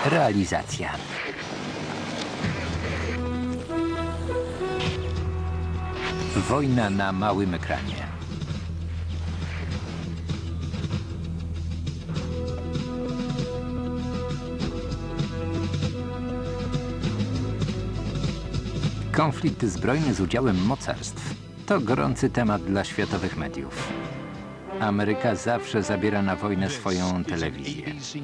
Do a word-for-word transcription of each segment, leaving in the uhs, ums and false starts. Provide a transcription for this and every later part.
Realizacja. Wojna na małym ekranie. Konflikt zbrojny z udziałem mocarstw to gorący temat dla światowych mediów. Ameryka zawsze zabiera na wojnę swoją telewizję.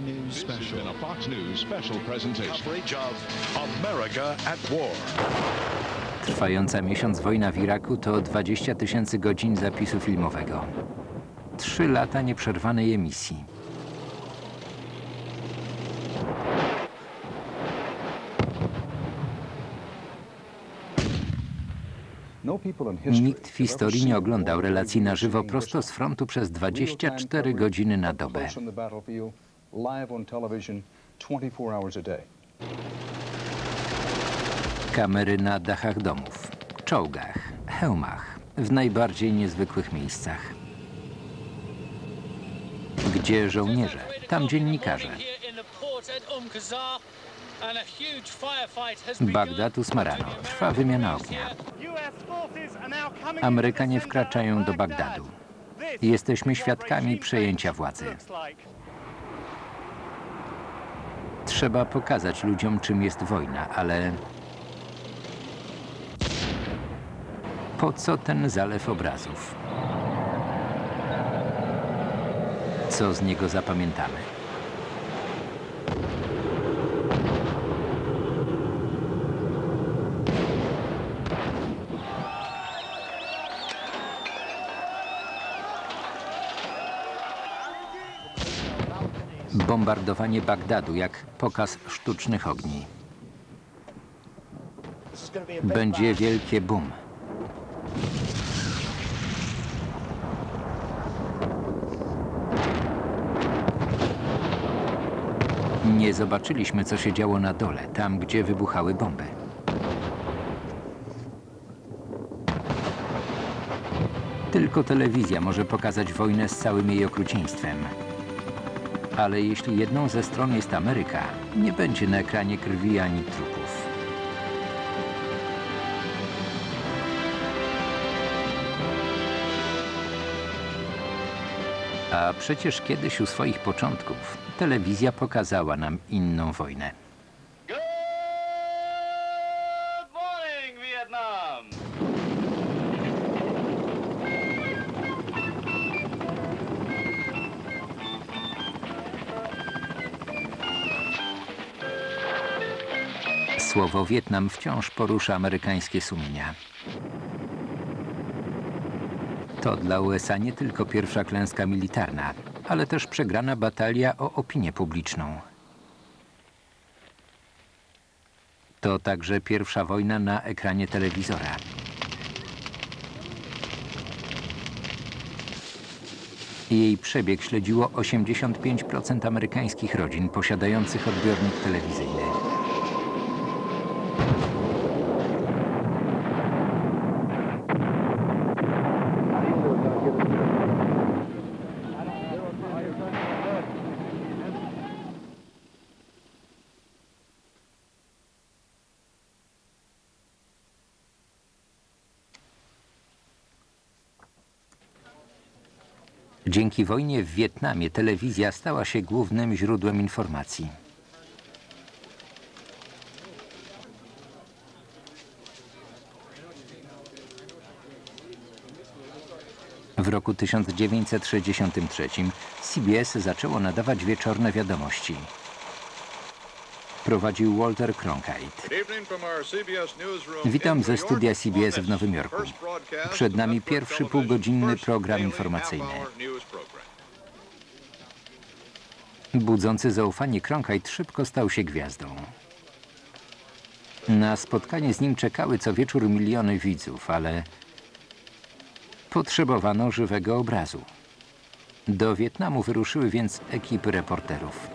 Trwająca miesiąc wojna w Iraku to dwadzieścia tysięcy godzin zapisu filmowego. Trzy lata nieprzerwanej emisji. Nikt w historii nie oglądał relacji na żywo prosto z frontu przez dwadzieścia cztery godziny na dobę. Kamery na dachach domów, czołgach, hełmach, w najbardziej niezwykłych miejscach. Gdzie żołnierze, tam dziennikarze. Bagdad ósma rano. Trwa wymiana ognia. Amerykanie wkraczają do Bagdadu. Jesteśmy świadkami przejęcia władzy. Trzeba pokazać ludziom, czym jest wojna, ale po co ten zalew obrazów? Co z niego zapamiętamy? Bombardowanie Bagdadu jak pokaz sztucznych ogni. Będzie wielkie boom. Nie zobaczyliśmy, co się działo na dole, tam, gdzie wybuchały bomby. Tylko telewizja może pokazać wojnę z całym jej okrucieństwem. Ale jeśli jedną ze stron jest Ameryka, nie będzie na ekranie krwi ani trupów. A przecież kiedyś u swoich początków telewizja pokazała nam inną wojnę. Słowo Wietnam wciąż porusza amerykańskie sumienia. To dla U S A nie tylko pierwsza klęska militarna, ale też przegrana batalia o opinię publiczną. To także pierwsza wojna na ekranie telewizora. Jej przebieg śledziło osiemdziesiąt pięć procent amerykańskich rodzin posiadających odbiornik telewizyjny. Dzięki wojnie w Wietnamie telewizja stała się głównym źródłem informacji. W roku tysiąc dziewięćset sześćdziesiątym trzecim C B S zaczęło nadawać wieczorne wiadomości. Prowadził Walter Cronkite. Witam ze studia C B S w Nowym Jorku. Przed nami pierwszy półgodzinny program informacyjny. Budzący zaufanie Cronkite szybko stał się gwiazdą. Na spotkanie z nim czekały co wieczór miliony widzów, ale potrzebowano żywego obrazu. Do Wietnamu wyruszyły więc ekipy reporterów.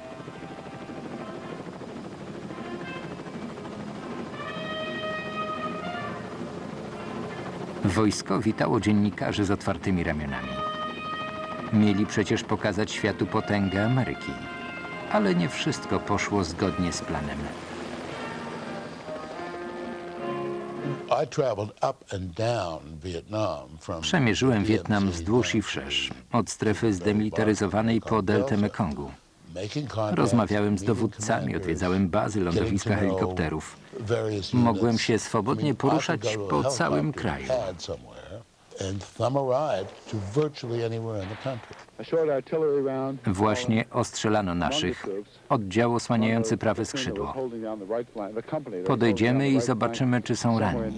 Wojsko witało dziennikarzy z otwartymi ramionami. Mieli przecież pokazać światu potęgę Ameryki. ale nie wszystko poszło zgodnie z planem. Przemierzyłem Wietnam wzdłuż i wszerz, od strefy zdemilitaryzowanej po deltę Mekongu. Rozmawiałem z dowódcami, odwiedzałem bazy, lądowiska helikopterów. Mogłem się swobodnie poruszać po całym kraju. Właśnie ostrzelano naszych, oddział osłaniający prawe skrzydło. Podejdziemy i zobaczymy, czy są ranni.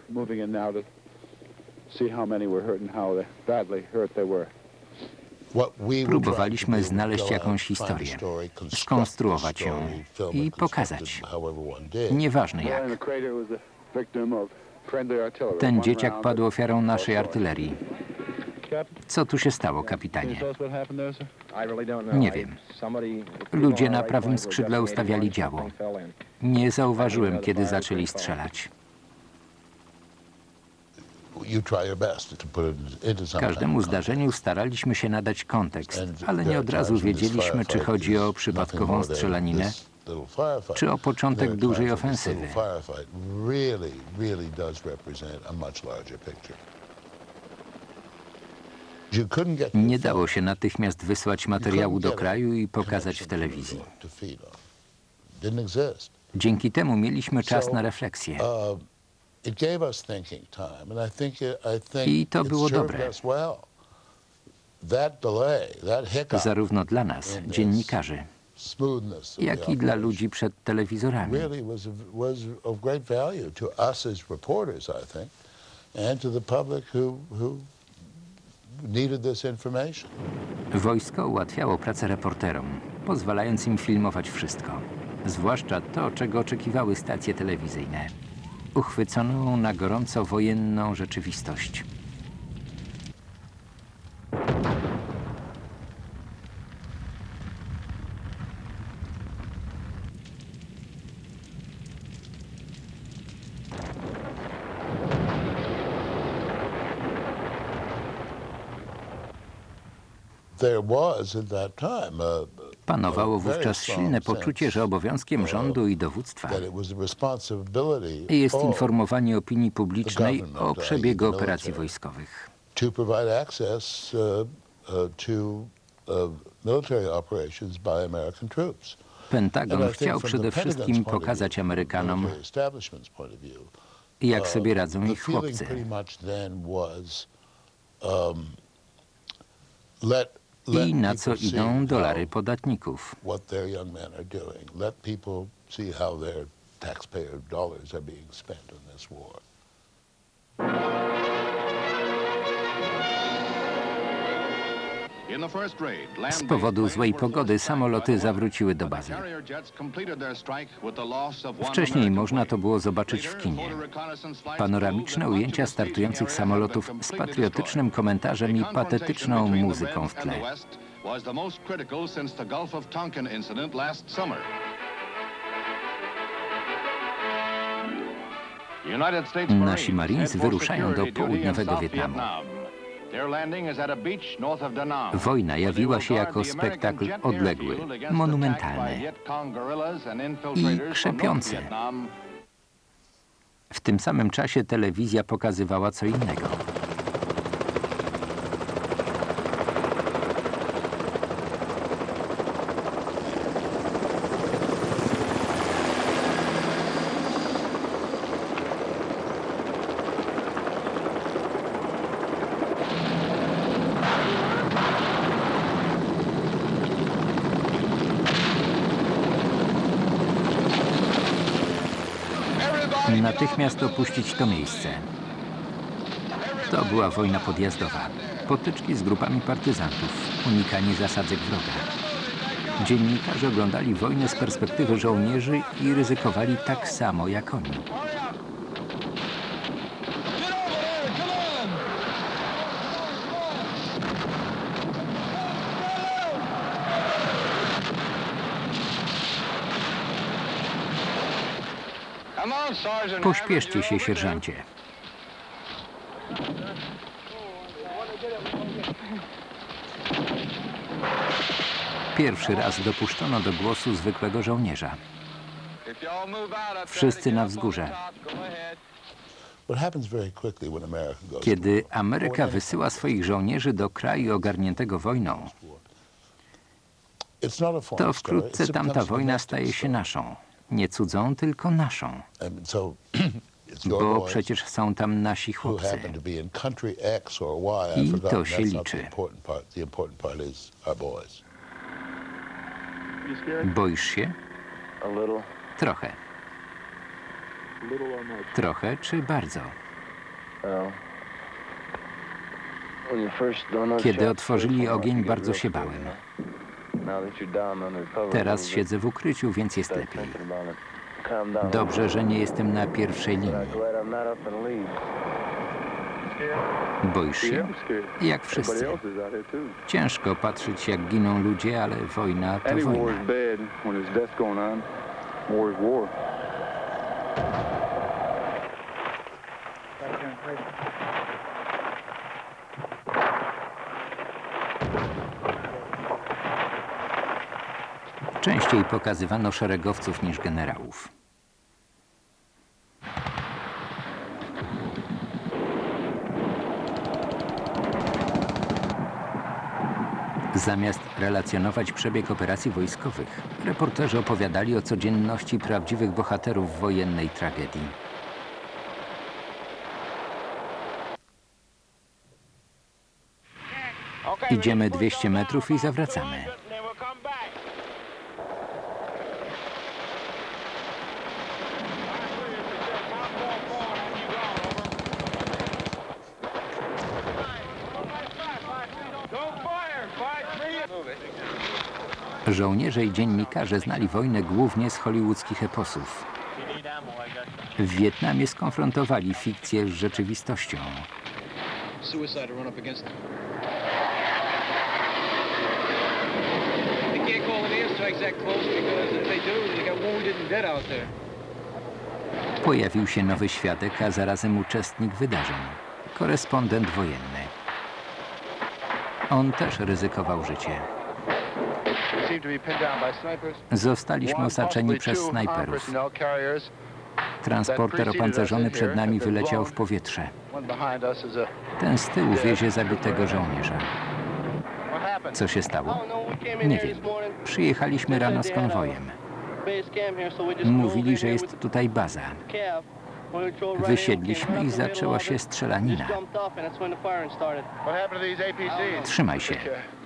Próbowaliśmy znaleźć jakąś historię, skonstruować ją i pokazać. Nieważne jak. Ten dzieciak padł ofiarą naszej artylerii. Co tu się stało, kapitanie? Nie wiem. Ludzie na prawym skrzydle ustawiali działo. Nie zauważyłem, kiedy zaczęli strzelać. Każdemu zdarzeniu staraliśmy się nadać kontekst, ale nie od razu wiedzieliśmy, czy chodzi o przypadkową strzelaninę, czy o początek dużej ofensywy. Nie dało się natychmiast wysłać materiału do kraju i pokazać w telewizji. Dzięki temu mieliśmy czas na refleksję. I to było dobre. Zarówno dla nas, dziennikarzy, jak i dla ludzi przed telewizorami. Wojsko ułatwiało pracę reporterom, pozwalając im filmować wszystko, zwłaszcza to, czego oczekiwały stacje telewizyjne. Uchwyconą na gorąco wojenną rzeczywistość. Panowało wówczas silne poczucie, że obowiązkiem rządu i dowództwa jest informowanie opinii publicznej o przebiegu operacji wojskowych. Pentagon chciał przede wszystkim pokazać Amerykanom, jak sobie radzą ich chłopcy. I na co idą dolary podatników. Z powodu złej pogody samoloty zawróciły do bazy. Wcześniej można to było zobaczyć w kinie. Panoramiczne ujęcia startujących samolotów z patriotycznym komentarzem i patetyczną muzyką w tle. Nasi Marines wyruszają do południowego Wietnamu. Wojna jawiła się jako spektakl odległy, monumentalny i krzepiący. W tym samym czasie telewizja pokazywała co innego. Natychmiast opuścić to miejsce. To była wojna podjazdowa. Potyczki z grupami partyzantów, unikanie zasadzek wroga. Dziennikarze oglądali wojnę z perspektywy żołnierzy i ryzykowali tak samo jak oni. Pośpieszcie się, sierżancie. Pierwszy raz dopuszczono do głosu zwykłego żołnierza. Wszyscy na wzgórze. Kiedy Ameryka wysyła swoich żołnierzy do kraju ogarniętego wojną, to wkrótce tamta wojna staje się naszą. Nie cudzą, tylko naszą. Bo przecież są tam nasi chłopcy. I to się liczy. Boisz się? Trochę. Trochę czy bardzo? Kiedy otworzyli ogień, bardzo się bałem. Teraz siedzę w ukryciu, więc jest lepiej. Dobrze, że nie jestem na pierwszej linii. Boisz się? Jak wszyscy. Ciężko patrzeć, jak giną ludzie, ale wojna to wojna. Częściej pokazywano szeregowców niż generałów. Zamiast relacjonować przebieg operacji wojskowych, reporterzy opowiadali o codzienności prawdziwych bohaterów wojennej tragedii. Idziemy dwieście metrów i zawracamy. Żołnierze i dziennikarze znali wojnę głównie z hollywoodzkich eposów. W Wietnamie skonfrontowali fikcję z rzeczywistością. Pojawił się nowy świadek, a zarazem uczestnik wydarzeń. Korespondent wojenny. On też ryzykował życie. Zostaliśmy osaczeni przez snajperów. Transporter opancerzony przed nami wyleciał w powietrze. Ten z tyłu wiezie zabitego żołnierza. Co się stało? Nie wiem. Przyjechaliśmy rano z konwojem. Mówili, że jest tutaj baza. Wysiedliśmy i zaczęła się strzelanina. Trzymaj się.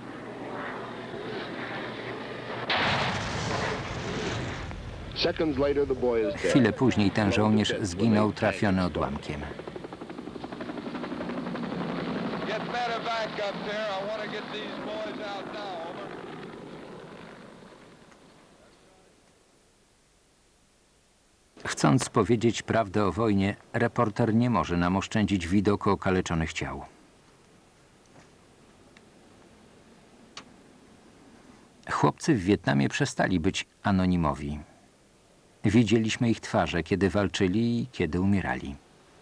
Chwilę później ten żołnierz zginął trafiony odłamkiem. Chcąc powiedzieć prawdę o wojnie, reporter nie może nam oszczędzić widoku okaleczonych ciał. Chłopcy w Wietnamie przestali być anonimowi. Widzieliśmy ich twarze, kiedy walczyli i kiedy umierali.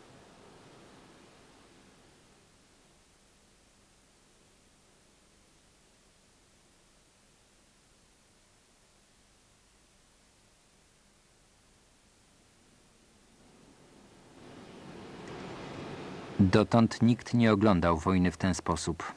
Dotąd nikt nie oglądał wojny w ten sposób.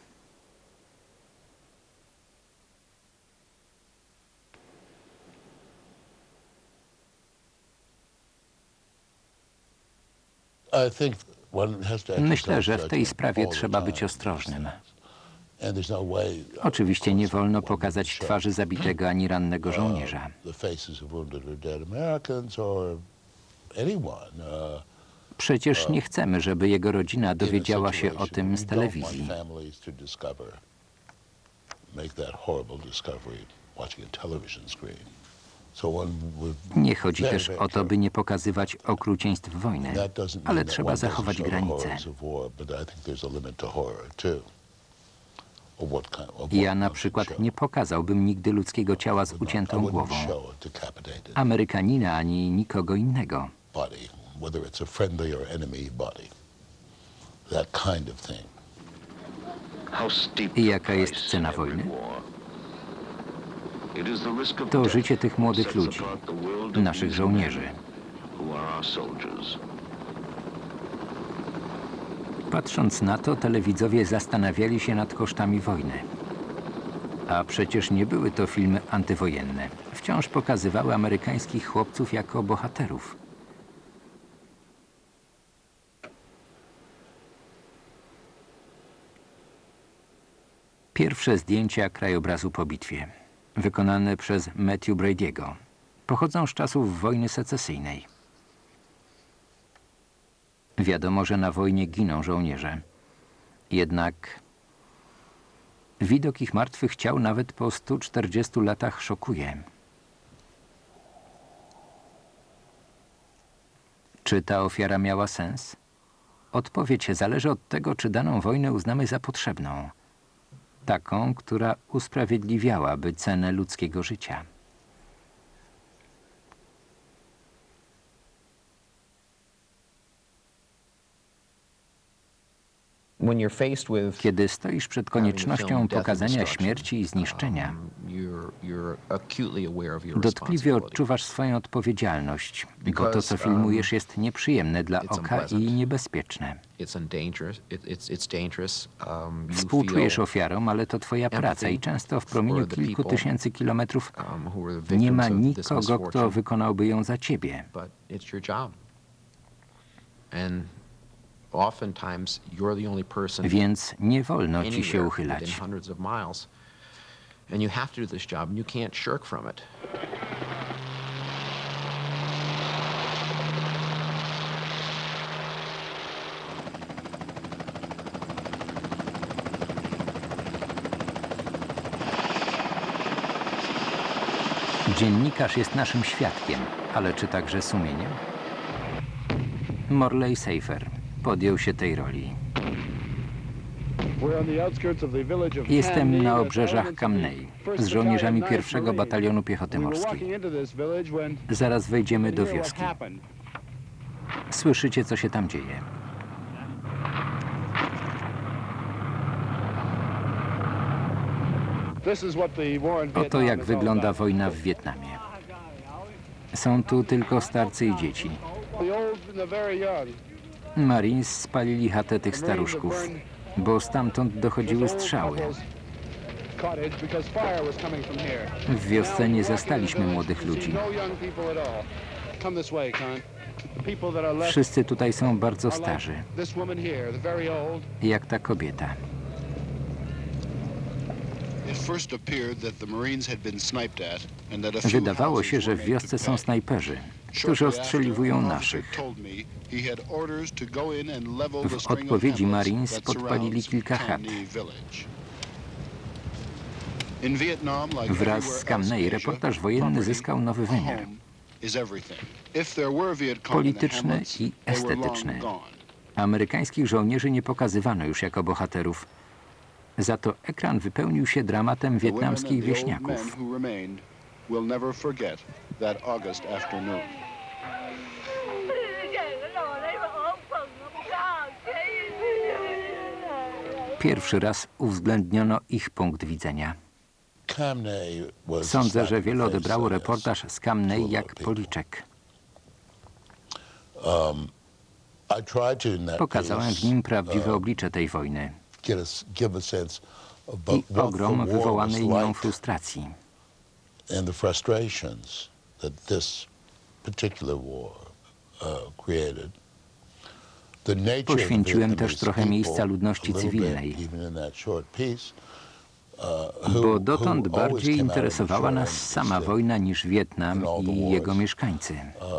Myślę, że w tej sprawie trzeba być ostrożnym. Oczywiście nie wolno pokazać twarzy zabitego ani rannego żołnierza. Przecież nie chcemy, żeby jego rodzina dowiedziała się o tym z telewizji. Nie chodzi też o to, by nie pokazywać okrucieństw wojny, ale trzeba zachować granice. Ja na przykład nie pokazałbym nigdy ludzkiego ciała z uciętą głową. Amerykanina ani nikogo innego. I jaka jest cena wojny? To życie tych młodych ludzi, naszych żołnierzy. Patrząc na to, telewidzowie zastanawiali się nad kosztami wojny. A przecież nie były to filmy antywojenne. Wciąż pokazywały amerykańskich chłopców jako bohaterów. Pierwsze zdjęcia krajobrazu po bitwie, wykonane przez Matthew Brady'ego, pochodzą z czasów wojny secesyjnej. Wiadomo, że na wojnie giną żołnierze. Jednak widok ich martwych ciał nawet po stu czterdziestu latach szokuje. Czy ta ofiara miała sens? Odpowiedź zależy od tego, czy daną wojnę uznamy za potrzebną. Taką, która usprawiedliwiałaby cenę ludzkiego życia. Kiedy stoisz przed koniecznością pokazania śmierci i zniszczenia, dotkliwie odczuwasz swoją odpowiedzialność, bo to, co filmujesz, jest nieprzyjemne dla oka i niebezpieczne. Współczujesz ofiarom, ale to twoja praca i często w promieniu kilku tysięcy kilometrów nie ma nikogo, kto wykonałby ją za ciebie. Więc nie wolno ci się uchylać. Dziennikarz jest naszym świadkiem, ale czy także sumieniem? Morley Safer podjął się tej roli. Jestem na obrzeżach Camney z żołnierzami pierwszego Batalionu Piechoty Morskiej. Zaraz wejdziemy do wioski. Słyszycie, co się tam dzieje. Oto jak wygląda wojna w Wietnamie. Są tu tylko starcy i dzieci. Marines spalili chatę tych staruszków, bo stamtąd dochodziły strzały. W wiosce nie zastaliśmy młodych ludzi. Wszyscy tutaj są bardzo starzy, jak ta kobieta. Wydawało się, że w wiosce są snajperzy, którzy ostrzeliwują naszych. W odpowiedzi Marines podpalili kilka chat. Wraz z Camney reportaż wojenny zyskał nowy wymiar. Polityczny i estetyczny. Amerykańskich żołnierzy nie pokazywano już jako bohaterów. Za to ekran wypełnił się dramatem wietnamskich wieśniaków. Pierwszy raz uwzględniono ich punkt widzenia. Sądzę, że wiele odebrało reportaż z Camney jak policzek. Pokazałem w nim prawdziwe oblicze tej wojny i ogrom wywołanej nią frustracji. Poświęciłem też trochę miejsca ludności cywilnej, bo dotąd bardziej interesowała nas sama wojna niż Wietnam i jego mieszkańcy.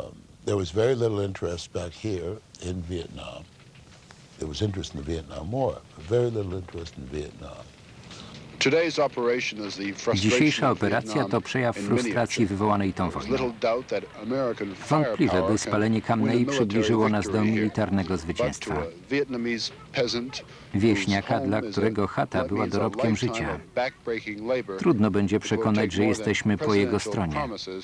Dzisiejsza operacja to przejaw frustracji wywołanej tą wojną. Wątpliwe, by spalenie Camney przybliżyło nas do militarnego zwycięstwa. Wieśniaka, dla którego chata była dorobkiem życia. Trudno będzie przekonać, że jesteśmy po jego stronie.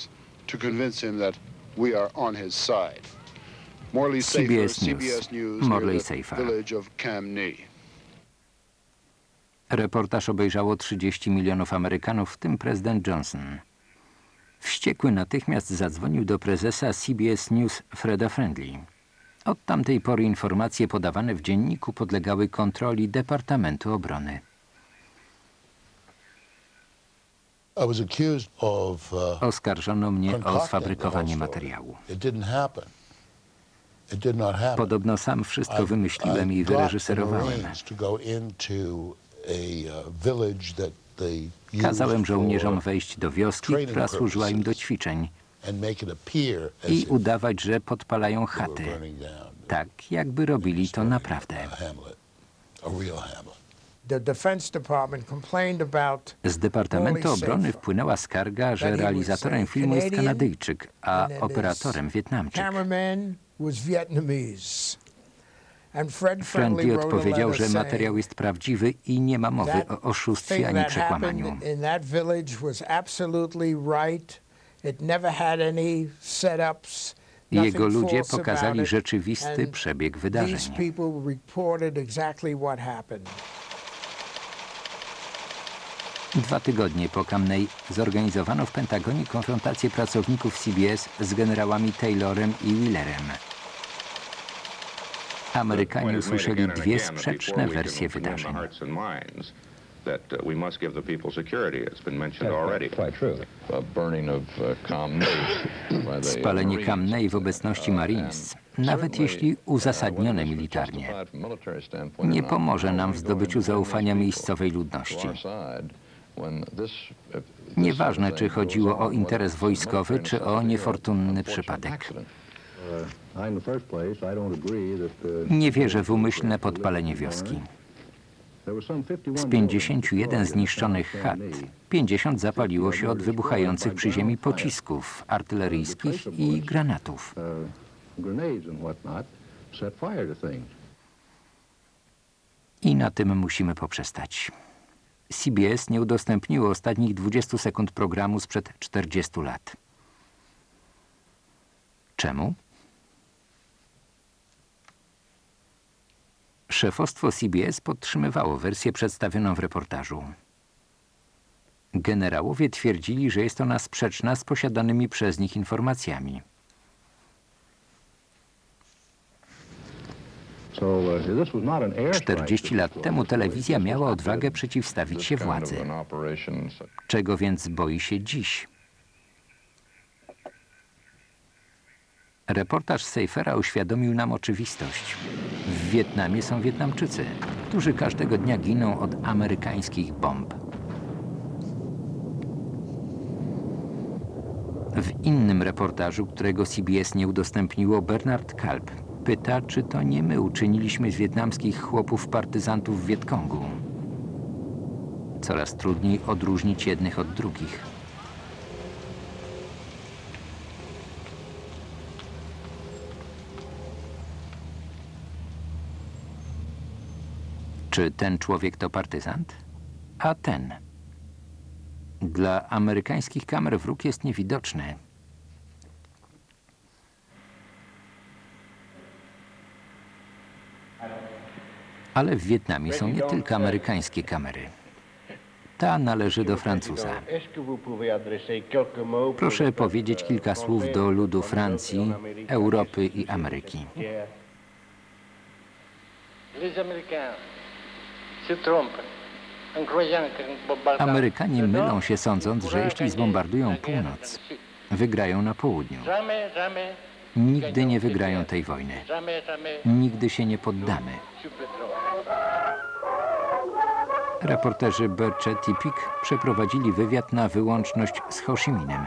C B S News, Morley Safer. Reportaż obejrzało trzydzieści milionów Amerykanów, w tym prezydent Johnson. Wściekły natychmiast zadzwonił do prezesa C B S News Freda Friendly. Od tamtej pory informacje podawane w dzienniku podlegały kontroli Departamentu Obrony. Oskarżono mnie o sfabrykowanie materiału. Podobno sam wszystko wymyśliłem i wyreżyserowałem. Kazałem żołnierzom wejść do wioski, która służyła im do ćwiczeń, i udawać, że podpalają chaty, tak jakby robili to naprawdę. Z Departamentu Obrony wpłynęła skarga, że realizatorem filmu jest Kanadyjczyk, a operatorem Wietnamczyk. Friendly odpowiedział, że materiał jest prawdziwy i nie ma mowy o oszustwie ani przekłamaniu. Jego ludzie pokazali rzeczywisty przebieg wydarzeń. Dwa tygodnie po Camney zorganizowano w Pentagonie konfrontację pracowników C B S z generałami Taylorem i Wheelerem. Amerykanie usłyszeli dwie sprzeczne wersje wydarzeń. Spalenie Camney w obecności Marines, nawet jeśli uzasadnione militarnie, nie pomoże nam w zdobyciu zaufania miejscowej ludności. Nieważne, czy chodziło o interes wojskowy, czy o niefortunny przypadek. Nie wierzę w umyślne podpalenie wioski. Z pięćdziesięciu jeden zniszczonych chat, pięćdziesiąt zapaliło się od wybuchających przy ziemi pocisków artyleryjskich i granatów. I na tym musimy poprzestać. C B S nie udostępniło ostatnich dwudziestu sekund programu sprzed czterdziestu lat. Czemu? Szefostwo C B S podtrzymywało wersję przedstawioną w reportażu. Generałowie twierdzili, że jest ona sprzeczna z posiadanymi przez nich informacjami. czterdzieści lat temu telewizja miała odwagę przeciwstawić się władzy. Czego więc boi się dziś? Reportaż Safera uświadomił nam oczywistość. W Wietnamie są Wietnamczycy, którzy każdego dnia giną od amerykańskich bomb. W innym reportażu, którego C B S nie udostępniło, Bernard Kalb pyta, czy to nie my uczyniliśmy z wietnamskich chłopów partyzantów w Wietkongu. Coraz trudniej odróżnić jednych od drugich. Czy ten człowiek to partyzant? A ten. Dla amerykańskich kamer wróg jest niewidoczny. Ale w Wietnamie są nie tylko amerykańskie kamery. Ta należy do Francuza. Proszę powiedzieć kilka słów do ludu Francji, Europy i Ameryki. Amerykanie mylą się, sądząc, że jeśli zbombardują północ, wygrają na południu. Nigdy nie wygrają tej wojny. Nigdy się nie poddamy. Reporterzy Burchett i Pick przeprowadzili wywiad na wyłączność z Ho Chi Minh.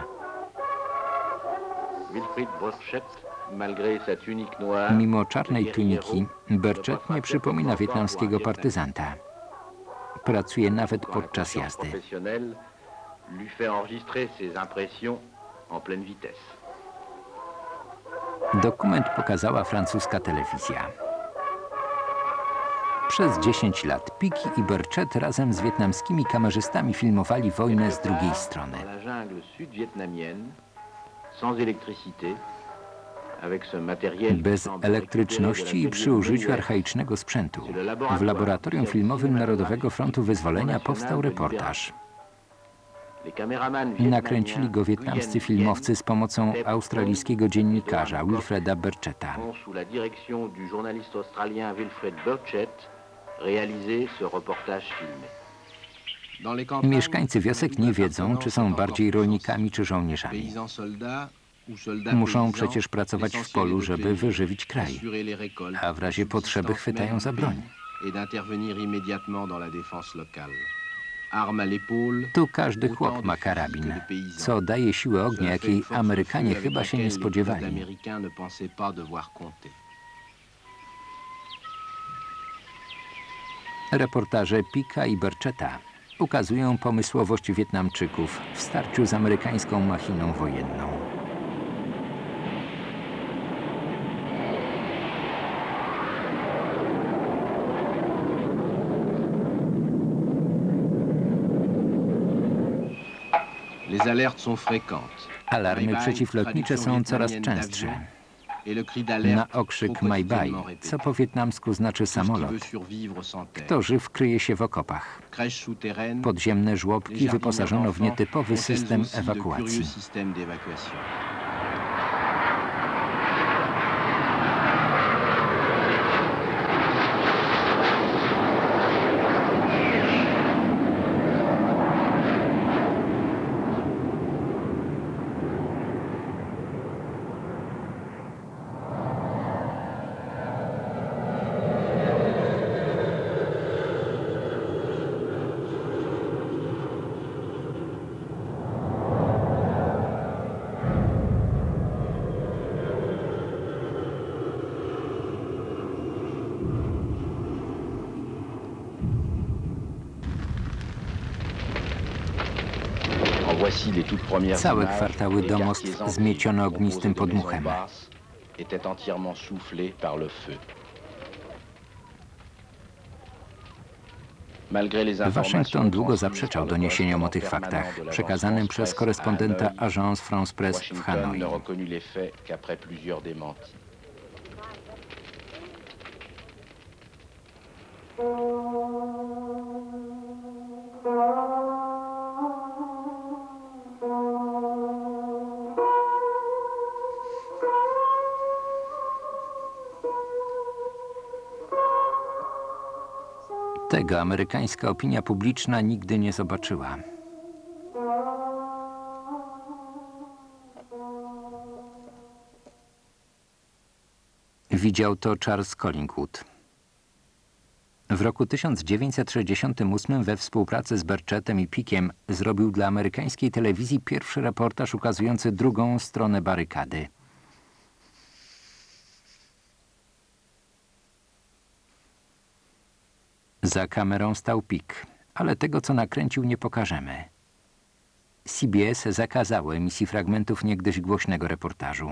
Mimo czarnej tuniki, Burchett nie przypomina wietnamskiego partyzanta. Pracuje nawet podczas jazdy. Dokument pokazała francuska telewizja. Przez dziesięć lat Pick i Burchett razem z wietnamskimi kamerzystami filmowali wojnę z drugiej strony. Bez elektryczności i przy użyciu archaicznego sprzętu w laboratorium filmowym Narodowego Frontu Wyzwolenia powstał reportaż. Nakręcili go wietnamscy filmowcy z pomocą australijskiego dziennikarza Wilfreda Burchetta. Mieszkańcy wiosek nie wiedzą, czy są bardziej rolnikami, czy żołnierzami. Muszą przecież pracować w polu, żeby wyżywić kraj, a w razie potrzeby chwytają za broń. Tu każdy chłop ma karabin, co daje siłę ognia, jakiej Amerykanie chyba się nie spodziewali. Reportaże Picka i Burchetta ukazują pomysłowość Wietnamczyków w starciu z amerykańską machiną wojenną. Alarmy przeciwlotnicze są coraz częstsze. Na okrzyk "My Bai", co po wietnamsku znaczy samolot, kto żyw kryje się w okopach. Podziemne żłobki wyposażono w nietypowy system ewakuacji. Całe kwartały domostw zmieciono ognistym podmuchem. Waszyngton długo zaprzeczał doniesieniom o tych faktach, przekazanym przez korespondenta Agence France Presse w Hanoi. Tego amerykańska opinia publiczna nigdy nie zobaczyła. Widział to Charles Collingwood. W roku tysiąc dziewięćset sześćdziesiątym ósmym we współpracy z Burchettem i Pickiem zrobił dla amerykańskiej telewizji pierwszy reportaż ukazujący drugą stronę barykady. Za kamerą stał Pick, ale tego, co nakręcił, nie pokażemy. C B S zakazało emisji fragmentów niegdyś głośnego reportażu.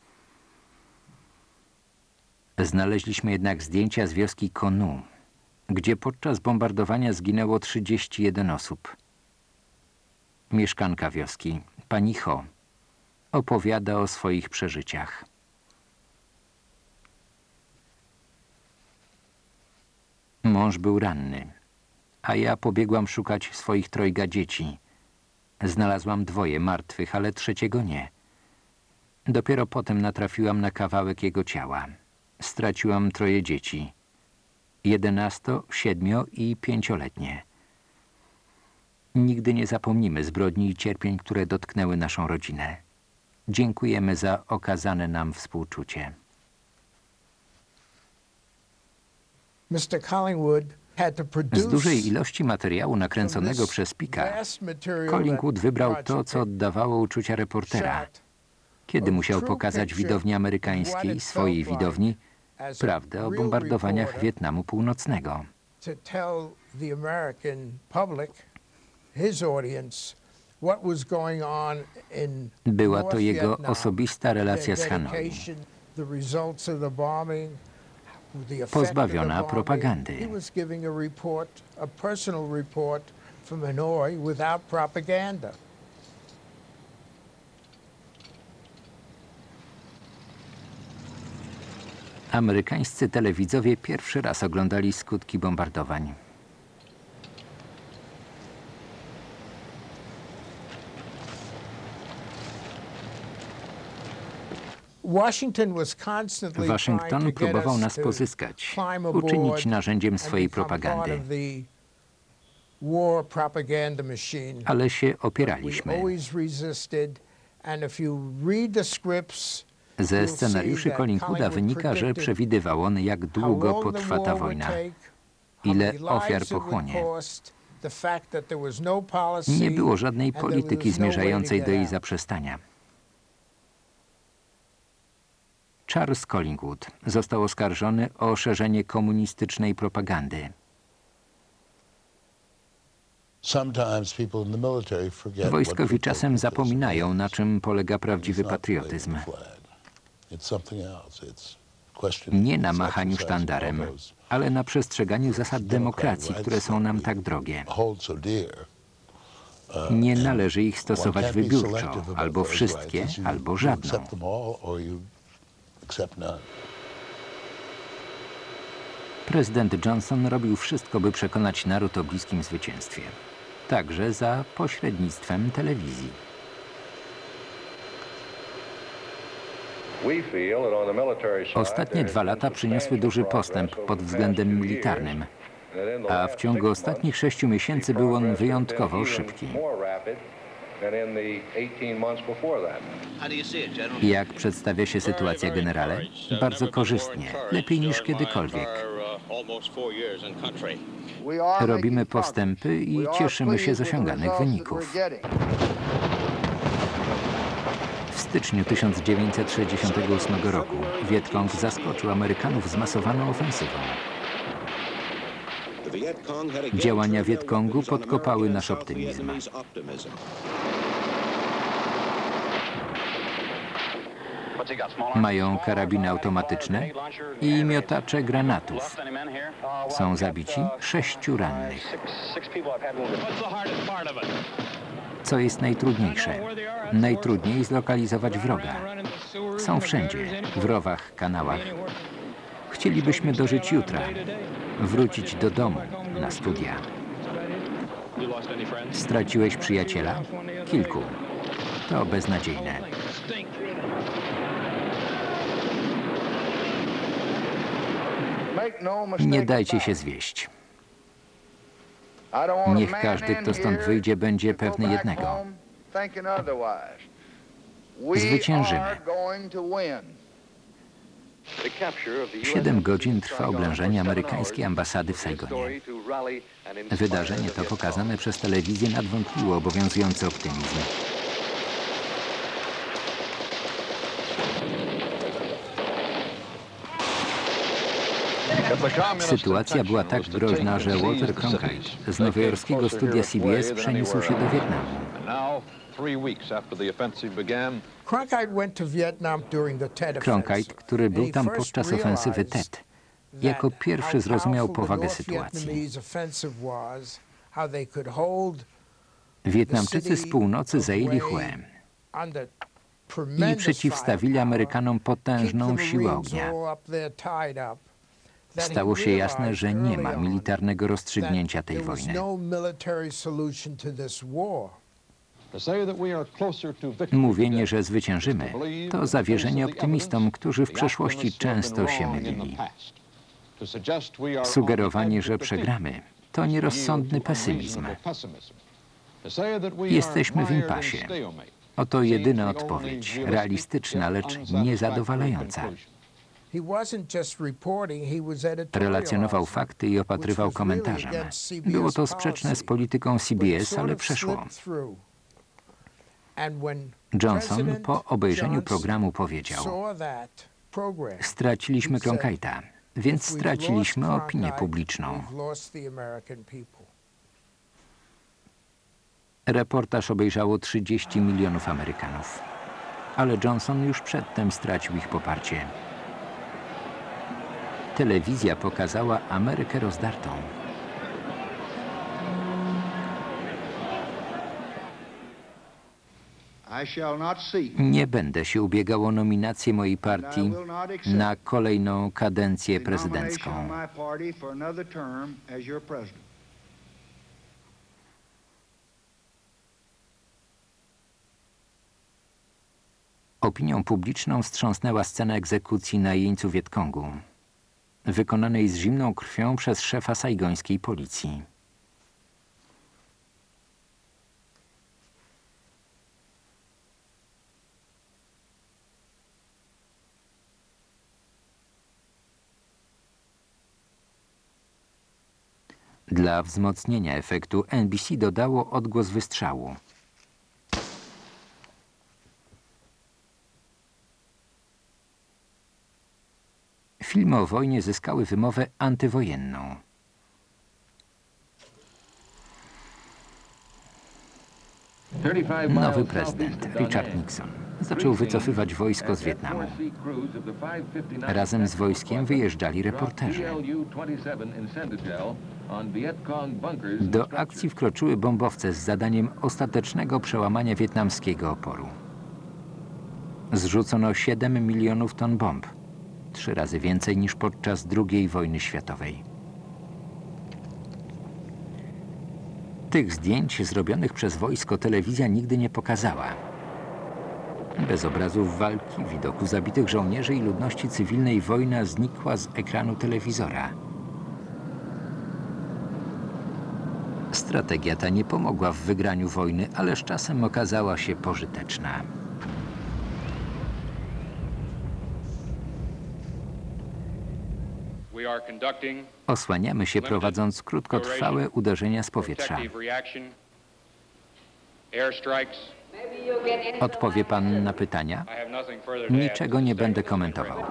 Znaleźliśmy jednak zdjęcia z wioski Konu, gdzie podczas bombardowania zginęło trzydzieści jeden osób. Mieszkanka wioski, pani Ho, opowiada o swoich przeżyciach. Mąż był ranny, a ja pobiegłam szukać swoich trojga dzieci. Znalazłam dwoje martwych, ale trzeciego nie. Dopiero potem natrafiłam na kawałek jego ciała. Straciłam troje dzieci. Jedenasto, siedmio i pięcioletnie. Nigdy nie zapomnimy zbrodni i cierpień, które dotknęły naszą rodzinę. Dziękujemy za okazane nam współczucie. Z dużej ilości materiału nakręconego przez Picka, Collingwood wybrał to, co oddawało uczucia reportera. Kiedy musiał pokazać widowni amerykańskiej, swojej widowni, prawdę o bombardowaniach Wietnamu Północnego. Była to jego osobista relacja z Hanoi, pozbawiona propagandy. Amerykańscy telewidzowie pierwszy raz oglądali skutki bombardowań. Waszyngton próbował nas pozyskać, uczynić narzędziem swojej propagandy. Ale się opieraliśmy. Ze scenariuszy Collingwooda wynika, że przewidywał on, jak długo potrwa ta wojna, ile ofiar pochłonie. Nie było żadnej polityki zmierzającej do jej zaprzestania. Charles Collingwood został oskarżony o szerzenie komunistycznej propagandy. Wojskowi czasem zapominają, na czym polega prawdziwy patriotyzm. Nie na machaniu sztandarem, ale na przestrzeganiu zasad demokracji, które są nam tak drogie. Nie należy ich stosować wybiórczo, albo wszystkie, albo żadną. Prezydent Johnson robił wszystko, by przekonać naród o bliskim zwycięstwie. Także za pośrednictwem telewizji. Ostatnie dwa lata przyniosły duży postęp pod względem militarnym, a w ciągu ostatnich sześciu miesięcy był on wyjątkowo szybki. Jak przedstawia się sytuacja, generale? Bardzo korzystnie, lepiej niż kiedykolwiek. Robimy postępy i cieszymy się z osiąganych wyników. W styczniu tysiąc dziewięćset sześćdziesiątego ósmego roku Wietkong zaskoczył Amerykanów zmasowaną ofensywą. Działania Wietkongu podkopały nasz optymizm. Mają karabiny automatyczne i miotacze granatów. Są zabici sześciu rannych. Co jest najtrudniejsze? Najtrudniej zlokalizować wroga. Są wszędzie, w rowach, kanałach. Chcielibyśmy dożyć jutra, wrócić do domu, na studia. Straciłeś przyjaciela? Kilku. To beznadziejne. Nie dajcie się zwieść. Niech każdy, kto stąd wyjdzie, będzie pewny jednego. Zwyciężymy. Siedem godzin trwa oblężenie amerykańskiej ambasady w Saigonie. Wydarzenie to pokazane przez telewizję nadwątliło obowiązujący optymizm. Sytuacja była tak groźna, że Walter Cronkite z nowojorskiego studia C B S przeniósł się do Wietnamu. Cronkite, który był tam podczas ofensywy Tet, jako pierwszy zrozumiał powagę sytuacji. Wietnamczycy z północy zajęli Hue i przeciwstawili Amerykanom potężną siłę ognia. Stało się jasne, że nie ma militarnego rozstrzygnięcia tej wojny. Mówienie, że zwyciężymy, to zawierzenie optymistom, którzy w przeszłości często się mylili. Sugerowanie, że przegramy, to nierozsądny pesymizm. Jesteśmy w impasie. Oto jedyna odpowiedź, realistyczna, lecz niezadowalająca. Relacjonował fakty i opatrywał komentarzem. Było to sprzeczne z polityką C B S, ale przeszło. Johnson po obejrzeniu programu powiedział: straciliśmy Cronkite'a, więc straciliśmy opinię publiczną. Reportaż obejrzało trzydzieści milionów Amerykanów, ale Johnson już przedtem stracił ich poparcie. Telewizja pokazała Amerykę rozdartą. Nie będę się ubiegał o nominację mojej partii na kolejną kadencję prezydencką. Opinią publiczną wstrząsnęła scena egzekucji na jeńcu Wietkongu, wykonanej z zimną krwią przez szefa sajgońskiej policji. Dla wzmocnienia efektu N B C dodało odgłos wystrzału. Filmy o wojnie zyskały wymowę antywojenną. Nowy prezydent, Richard Nixon, zaczął wycofywać wojsko z Wietnamu. Razem z wojskiem wyjeżdżali reporterzy. Do akcji wkroczyły bombowce z zadaniem ostatecznego przełamania wietnamskiego oporu. Zrzucono siedem milionów ton bomb, trzy razy więcej niż podczas drugiej wojny światowej. Tych zdjęć zrobionych przez wojsko telewizja nigdy nie pokazała. Bez obrazów walki, widoku zabitych żołnierzy i ludności cywilnej wojna znikła z ekranu telewizora. Strategia ta nie pomogła w wygraniu wojny, ale z czasem okazała się pożyteczna. Osłaniamy się, prowadząc krótkotrwałe uderzenia z powietrza. Odpowie pan na pytania? Niczego nie będę komentował.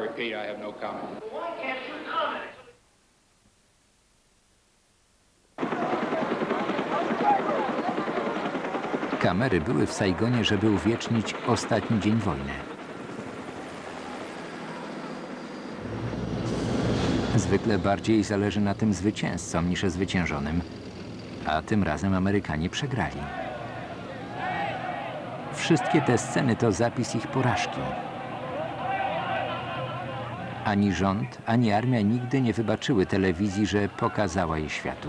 Kamery były w Saigonie, żeby uwiecznić ostatni dzień wojny. Zwykle bardziej zależy na tym zwycięzcom niż zwyciężonym, a tym razem Amerykanie przegrali. Wszystkie te sceny to zapis ich porażki. Ani rząd, ani armia nigdy nie wybaczyły telewizji, że pokazała je światu.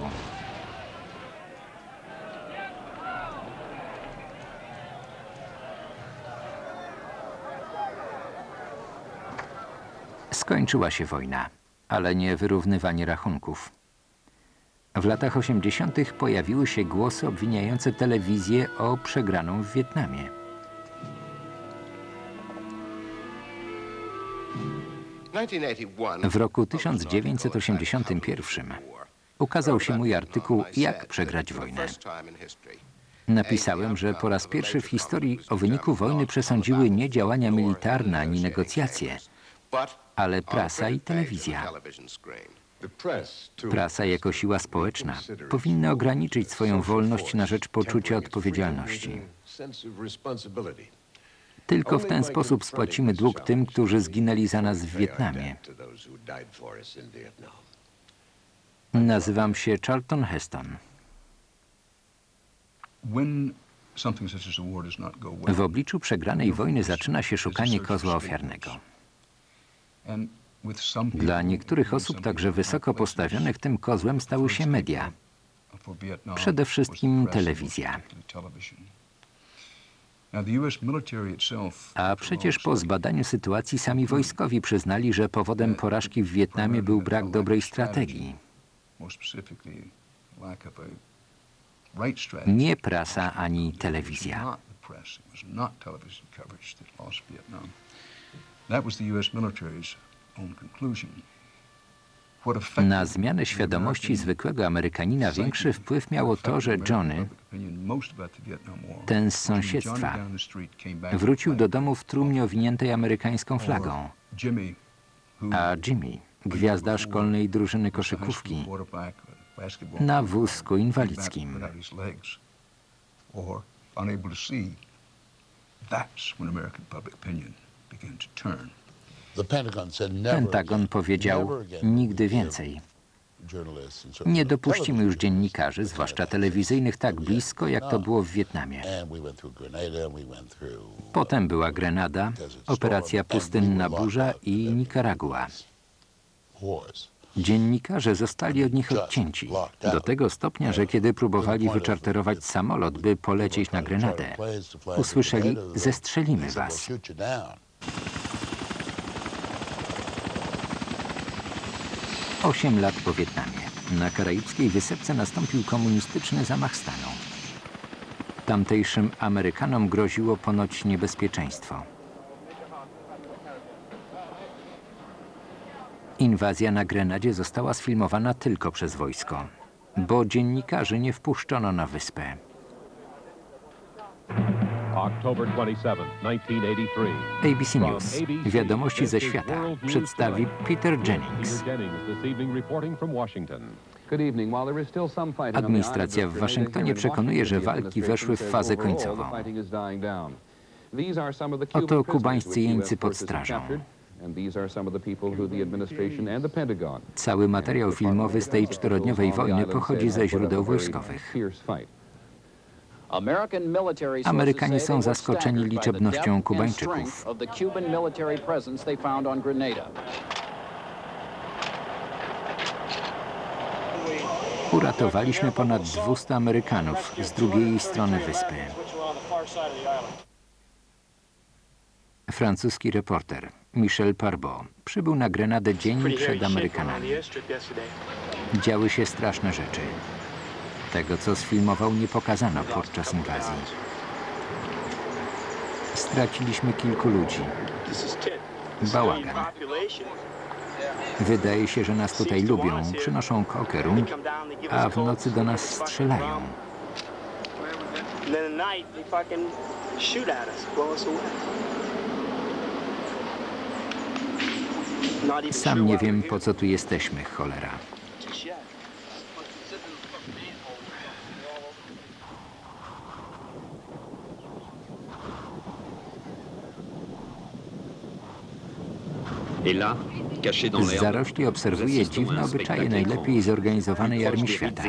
Skończyła się wojna, ale nie wyrównywanie rachunków. W latach osiemdziesiątych pojawiły się głosy obwiniające telewizję o przegraną w Wietnamie. W roku tysiąc dziewięćset osiemdziesiątym pierwszym ukazał się mój artykuł „Jak przegrać wojnę”. Napisałem, że po raz pierwszy w historii o wyniku wojny przesądziły nie działania militarne ani negocjacje, ale prasa i telewizja. Prasa jako siła społeczna powinna ograniczyć swoją wolność na rzecz poczucia odpowiedzialności. Tylko w ten sposób spłacimy dług tym, którzy zginęli za nas w Wietnamie. Nazywam się Charlton Heston. W obliczu przegranej wojny zaczyna się szukanie kozła ofiarnego. Dla niektórych osób także wysoko postawionych tym kozłem stały się media. Przede wszystkim telewizja. A przecież po zbadaniu sytuacji sami wojskowi przyznali, że powodem porażki w Wietnamie był brak dobrej strategii. Nie prasa ani telewizja. Na zmianę świadomości zwykłego Amerykanina większy wpływ miało to, że Johnny, ten z sąsiedztwa, wrócił do domu w trumnie owiniętej amerykańską flagą, a Jimmy, gwiazda szkolnej drużyny koszykówki, na wózku inwalidzkim. Pentagon powiedział: nigdy więcej. Nie dopuścimy już dziennikarzy, zwłaszcza telewizyjnych, tak blisko, jak to było w Wietnamie. Potem była Grenada, operacja Pustynna Burza i Nikaragua. Dziennikarze zostali od nich odcięci, do tego stopnia, że kiedy próbowali wyczarterować samolot, by polecieć na Grenadę, usłyszeli: zestrzelimy was. Osiem lat po Wietnamie na karaibskiej wysepce nastąpił komunistyczny zamach stanu. Tamtejszym Amerykanom groziło ponoć niebezpieczeństwo. Inwazja na Grenadzie została sfilmowana tylko przez wojsko, bo dziennikarzy nie wpuszczono na wyspę. A B C News, wiadomości ze świata, przedstawi Peter Jennings. Administracja w Waszyngtonie przekonuje, że walki weszły w fazę końcową. Oto kubańscy jeńcy pod strażą. Cały materiał filmowy z tej czterodniowej wojny pochodzi ze źródeł wojskowych. Amerykanie są zaskoczeni liczebnością Kubańczyków. Uratowaliśmy ponad dwustu Amerykanów z drugiej strony wyspy. Francuski reporter Michel Parbot przybył na Grenadę dzień przed Amerykanami. Działy się straszne rzeczy. Tego, co sfilmował, nie pokazano podczas inwazji. Straciliśmy kilku ludzi. Bałagan. Wydaje się, że nas tutaj lubią, przynoszą kokerum, a w nocy do nas strzelają. Sam nie wiem, po co tu jesteśmy, cholera. Z zarośli obserwuje dziwne obyczaje najlepiej zorganizowanej armii świata.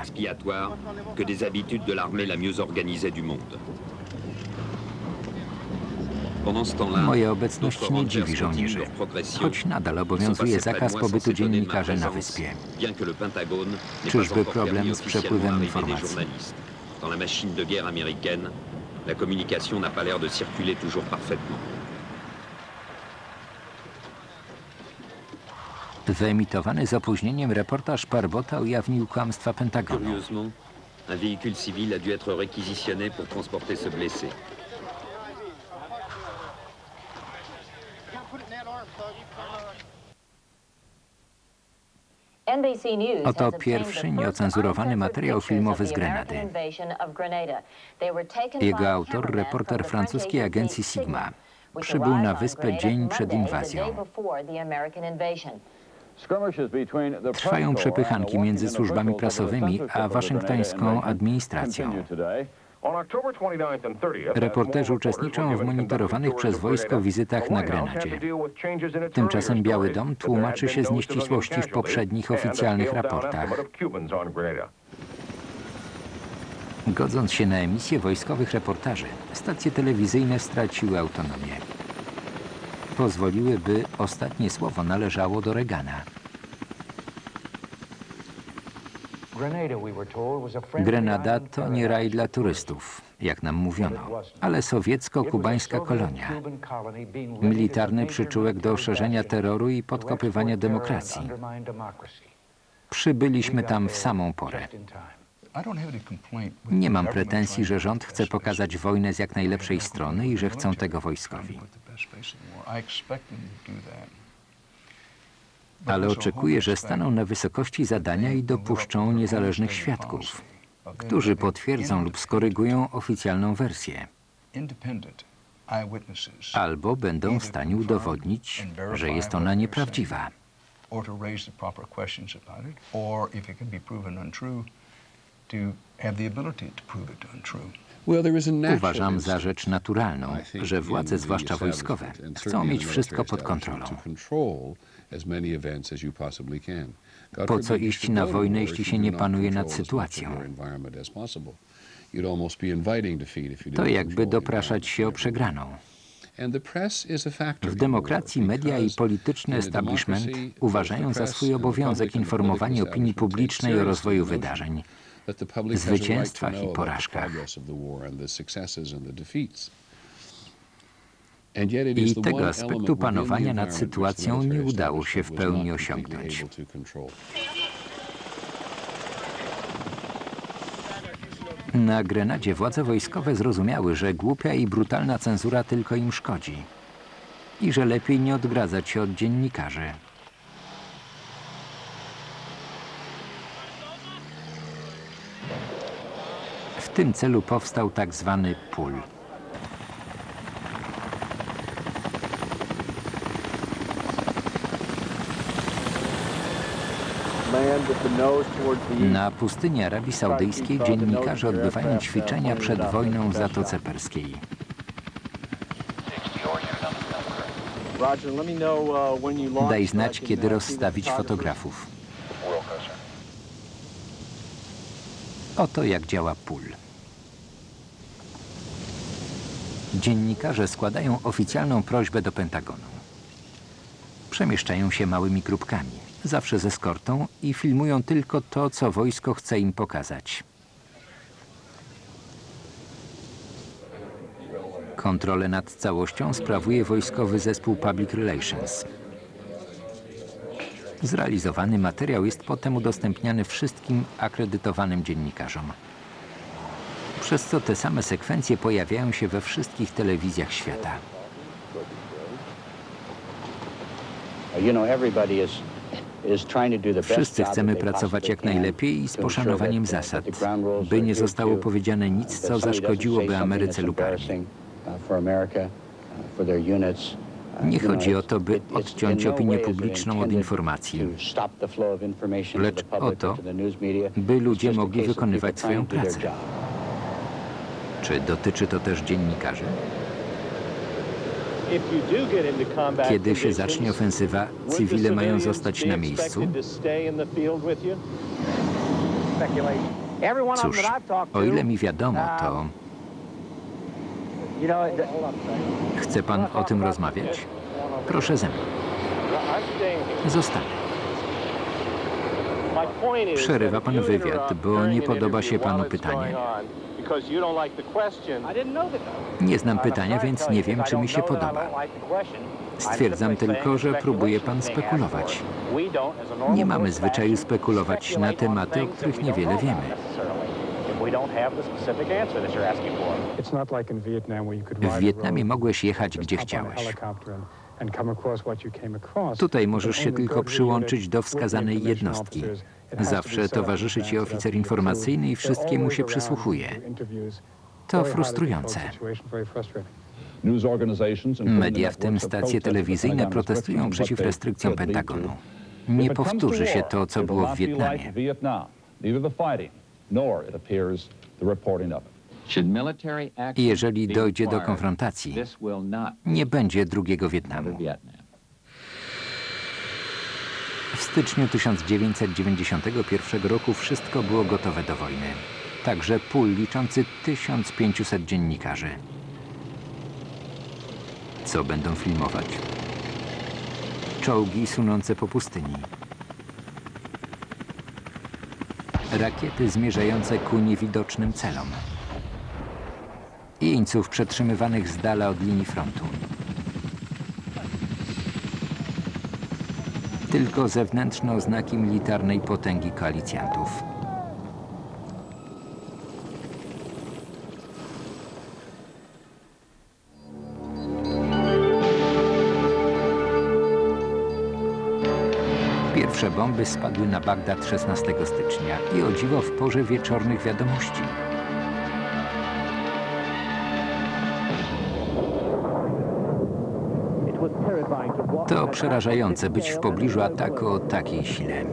Moja obecność nie dziwi żołnierzy, choć nadal obowiązuje zakaz pobytu dziennikarzy na wyspie. Czyżby problem z przepływem informacji? Wyemitowany z opóźnieniem reportaż Parbota ujawnił kłamstwa Pentagonu. Un véhicule civil a dû être réquisitionné pour transporter ce blessé. Oto pierwszy nieocenzurowany materiał filmowy z Grenady. Jego autor, reporter francuskiej agencji Sigma, przybył na wyspę dzień przed inwazją. Trwają przepychanki między służbami prasowymi a waszyngtońską administracją. Reporterzy uczestniczą w monitorowanych przez wojsko wizytach na Grenadzie. Tymczasem Biały Dom tłumaczy się z nieścisłości w poprzednich oficjalnych raportach. Godząc się na emisję wojskowych reportaży, stacje telewizyjne straciły autonomię. Pozwoliły, by ostatnie słowo należało do Reagana. Grenada to nie raj dla turystów, jak nam mówiono, ale sowiecko-kubańska kolonia. Militarny przyczółek do szerzenia terroru i podkopywania demokracji. Przybyliśmy tam w samą porę. Nie mam pretensji, że rząd chce pokazać wojnę z jak najlepszej strony i że chcą tego wojskowi. Ale oczekuję, że staną na wysokości zadania i dopuszczą niezależnych świadków, którzy potwierdzą lub skorygują oficjalną wersję. Albo będą w stanie udowodnić, że jest ona nieprawdziwa. Uważam za rzecz naturalną, że władze, zwłaszcza wojskowe, chcą mieć wszystko pod kontrolą. Po co iść na wojnę, jeśli się nie panuje nad sytuacją? To jakby dopraszać się o przegraną. W demokracji media i polityczny establishment uważają za swój obowiązek informowanie opinii publicznej o rozwoju wydarzeń, zwycięstwach i porażkach. I tego aspektu panowania nad sytuacją nie udało się w pełni osiągnąć. Na Grenadzie władze wojskowe zrozumiały, że głupia i brutalna cenzura tylko im szkodzi i że lepiej nie odgradzać się od dziennikarzy. W tym celu powstał tak zwany P U L. Na pustyni Arabii Saudyjskiej dziennikarze odbywają ćwiczenia przed wojną w Zatoce Perskiej. Daj znać, kiedy rozstawić fotografów. Oto jak działa P U L. Dziennikarze składają oficjalną prośbę do Pentagonu. Przemieszczają się małymi grupkami, zawsze z eskortą, i filmują tylko to, co wojsko chce im pokazać. Kontrolę nad całością sprawuje wojskowy zespół Public Relations. Zrealizowany materiał jest potem udostępniany wszystkim akredytowanym dziennikarzom. Przez co te same sekwencje pojawiają się we wszystkich telewizjach świata. Wszyscy chcemy pracować jak najlepiej i z poszanowaniem zasad, by nie zostało powiedziane nic, co zaszkodziłoby Ameryce lub armii. Nie chodzi o to, by odciąć opinię publiczną od informacji, lecz o to, by ludzie mogli wykonywać swoją pracę. Czy dotyczy to też dziennikarzy? Kiedy się zacznie ofensywa, cywile mają zostać na miejscu? Cóż, o ile mi wiadomo, to... Chce pan o tym rozmawiać? Proszę ze mną. Zostanę. Przerywa pan wywiad, bo nie podoba się panu pytanie. Nie znam pytania, więc nie wiem, czy mi się podoba. Stwierdzam tylko, że próbuje pan spekulować. Nie mamy zwyczaju spekulować na tematy, o których niewiele wiemy. W Wietnamie mogłeś jechać, gdzie chciałeś. Tutaj możesz się tylko przyłączyć do wskazanej jednostki. Zawsze towarzyszy ci oficer informacyjny i wszystkiemu się przysłuchuje. To frustrujące. Media, w tym stacje telewizyjne, protestują przeciw restrykcjom Pentagonu. Nie powtórzy się to, co było w Wietnamie. Jeżeli dojdzie do konfrontacji, nie będzie drugiego Wietnamu. W styczniu tysiąc dziewięćset dziewięćdziesiątego pierwszego roku wszystko było gotowe do wojny. Także P U L liczący tysiąc pięćset dziennikarzy. Co będą filmować? Czołgi sunące po pustyni. Rakiety zmierzające ku niewidocznym celom. Jeńców przetrzymywanych z dala od linii frontu. Tylko zewnętrzne oznaki militarnej potęgi koalicjantów. Pierwsze bomby spadły na Bagdad szesnastego stycznia i o dziwo w porze wieczornych wiadomości. To przerażające być w pobliżu ataku o takiej sile.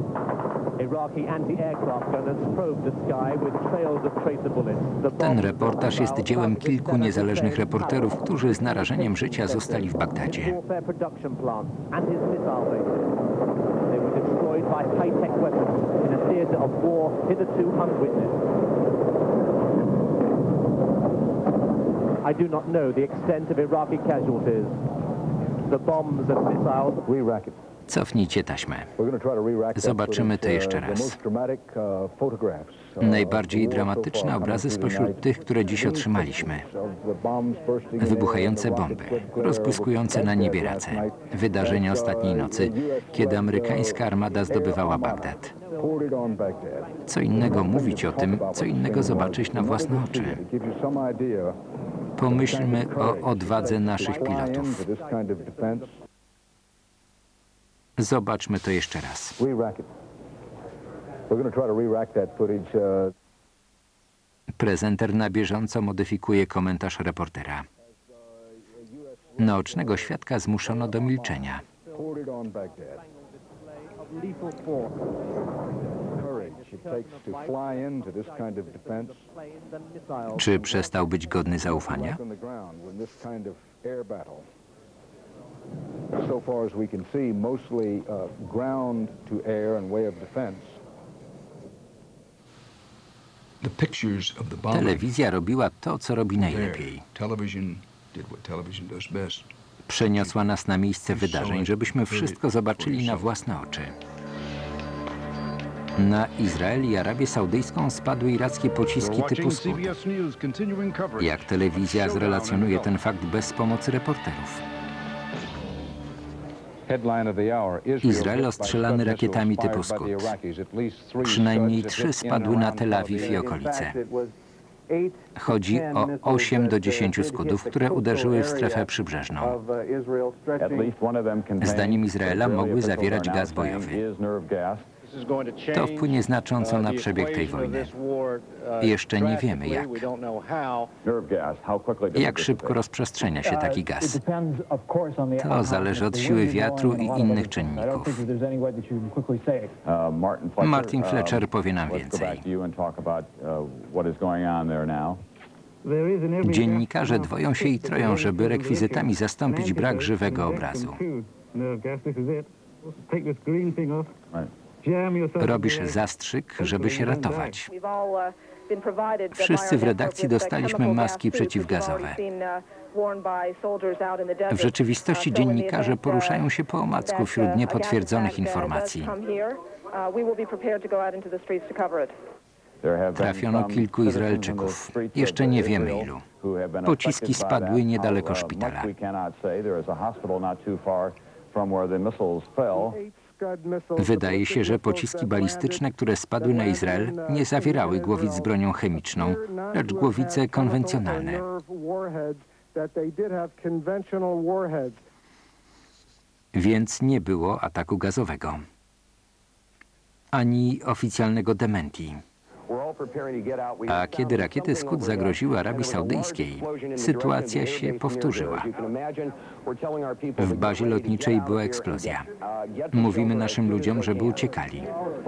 Ten reportaż jest dziełem kilku niezależnych reporterów, którzy z narażeniem życia zostali w Bagdadzie. destroyed by high-tech weapons in a theater of war hitherto unwitnessed. I do not know the extent of Iraqi casualties. The bombs and missiles. Re-rack it. Cofnijcie taśmę. We're going to try to re-rack that Zobaczymy to footage, jeszcze uh, the raz. most dramatic, uh, photographs, uh, Najbardziej of the war so dramatyczne far obrazy coming through spośród tonight. tych, które dziś otrzymaliśmy. Of the bombs bursting in the air Wybuchające and the bomby, rockets that glare rozbłyskujące over na Baghdad niebie last race. night. Wydarzenia That's, uh, ostatniej nocy, the U S kiedy led, amerykańska uh, armada air zdobywała armada. Bagdad. Poured it on Baghdad. Co innego mówić o tym, co innego zobaczyć na własne oczy. It gives you some idea Pomyślmy of the kind of o courage odwadze to naszych fly pilotów. into this kind of defense. Zobaczmy to jeszcze raz. Re-rack it. We're going to try to re-rack that footage. Uh, Prezenter na bieżąco modyfikuje komentarz reportera. Naocznego świadka zmuszono do milczenia. poured it on Baghdad. Lethal force. Courage it takes to fly into this kind of defense. Planes and missiles. Czy przestał być godny zaufania? Back on the ground in this kind of air battle. So far as we can see, mostly uh, ground to air and way of defense. The pictures of the bombing Telewizja robiła to, co robi there. najlepiej. Television did what television does best. Przeniosła nas na miejsce wydarzeń, żebyśmy wszystko zobaczyli na własne oczy. Na Izrael i Arabię Saudyjską spadły irackie pociski typu Scud. Jak telewizja zrelacjonuje ten fakt bez pomocy reporterów? Izrael ostrzelany rakietami typu Scud. Przynajmniej trzy spadły na Tel Awiw i okolice. Chodzi o osiem do dziesięciu Scudów, które uderzyły w strefę przybrzeżną. Zdaniem Izraela mogły zawierać gaz bojowy. To wpłynie znacząco na przebieg tej wojny. Jeszcze nie wiemy jak. Jak szybko rozprzestrzenia się taki gaz? To zależy od siły wiatru i innych czynników. Martin Fletcher powie nam więcej. Dziennikarze dwoją się i troją, żeby rekwizytami zastąpić brak żywego obrazu. Robisz zastrzyk, żeby się ratować. Wszyscy w redakcji dostaliśmy maski przeciwgazowe. W rzeczywistości dziennikarze poruszają się po omacku wśród niepotwierdzonych informacji. Trafiono kilku Izraelczyków. Jeszcze nie wiemy ilu. Pociski spadły niedaleko szpitala. Wydaje się, że pociski balistyczne, które spadły na Izrael, nie zawierały głowic z bronią chemiczną, lecz głowice konwencjonalne. Więc nie było ataku gazowego. Ani oficjalnego dementi. A kiedy rakiety Scud zagroziły Arabii Saudyjskiej, sytuacja się powtórzyła. W bazie lotniczej była eksplozja. Mówimy naszym ludziom, żeby uciekali.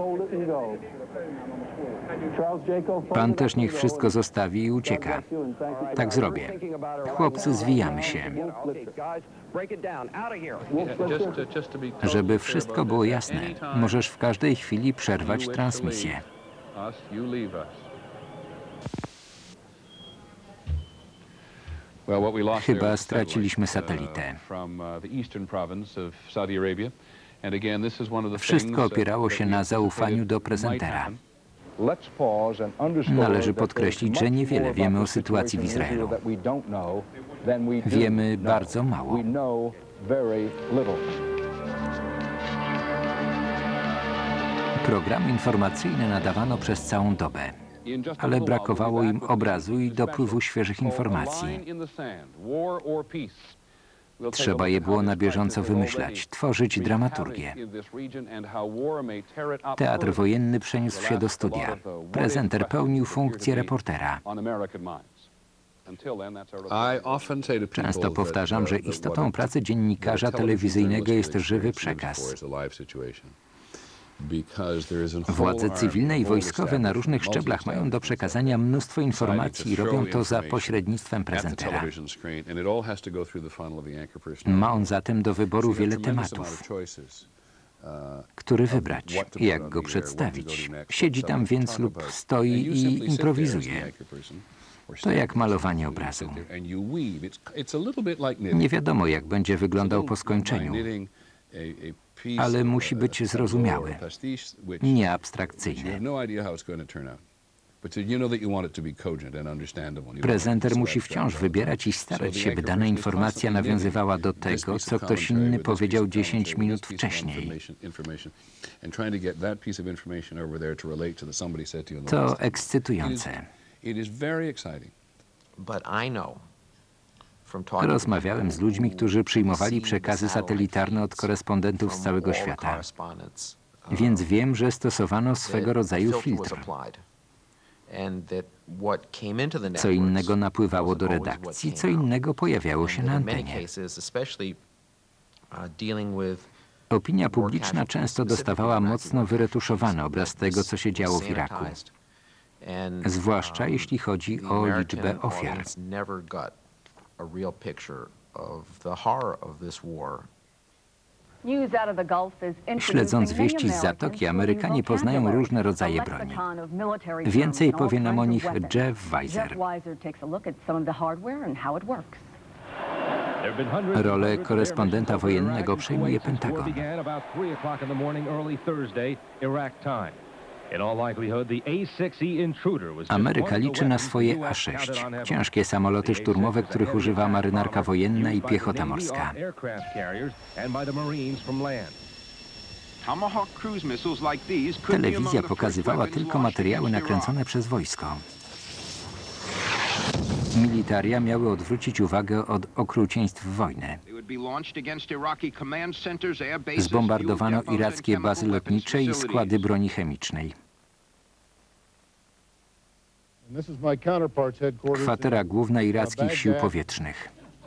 Pan też niech wszystko zostawi i ucieka. Tak zrobię. Chłopcy, zwijamy się. Żeby wszystko było jasne, możesz w każdej chwili przerwać transmisję. Chyba straciliśmy satelitę. Wszystko opierało się na zaufaniu do prezentera. Należy podkreślić, że niewiele wiemy o sytuacji w Izraelu. Wiemy bardzo mało. Programy informacyjne nadawano przez całą dobę, ale brakowało im obrazu i dopływu świeżych informacji. Trzeba je było na bieżąco wymyślać, tworzyć dramaturgię. Teatr wojenny przeniósł się do studia. Prezenter pełnił funkcję reportera. Często powtarzam, że istotą pracy dziennikarza telewizyjnego jest żywy przekaz. Władze cywilne i wojskowe na różnych szczeblach mają do przekazania mnóstwo informacji i robią to za pośrednictwem prezentera. Ma on zatem do wyboru wiele tematów. który wybrać i jak go przedstawić. Siedzi tam więc lub stoi i improwizuje. To jak malowanie obrazu. Nie wiadomo, jak będzie wyglądał po skończeniu, ale musi być zrozumiały, nie abstrakcyjny. Prezenter musi wciąż wybierać i starać się, by dana informacja nawiązywała do tego, co ktoś inny powiedział dziesięć minut wcześniej. To ekscytujące. Rozmawiałem z ludźmi, którzy przyjmowali przekazy satelitarne od korespondentów z całego świata, więc wiem, że stosowano swego rodzaju filtr. Co innego napływało do redakcji, co innego pojawiało się na antenie. Opinia publiczna często dostawała mocno wyretuszowany obraz tego, co się działo w Iraku, zwłaszcza jeśli chodzi o liczbę ofiar. Śledząc wieści z Zatoki, Amerykanie poznają różne rodzaje broni. Więcej powie nam o nich Jeff Weiser. Rolę korespondenta wojennego przejmuje Pentagon. Ameryka liczy na swoje A sześć, ciężkie samoloty szturmowe, których używa marynarka wojenna i piechota morska. Telewizja pokazywała tylko materiały nakręcone przez wojsko. Militaria miały odwrócić uwagę od okrucieństw wojny. Zbombardowano irackie bazy lotnicze i składy broni chemicznej. Kwatera główna irackich sił powietrznych.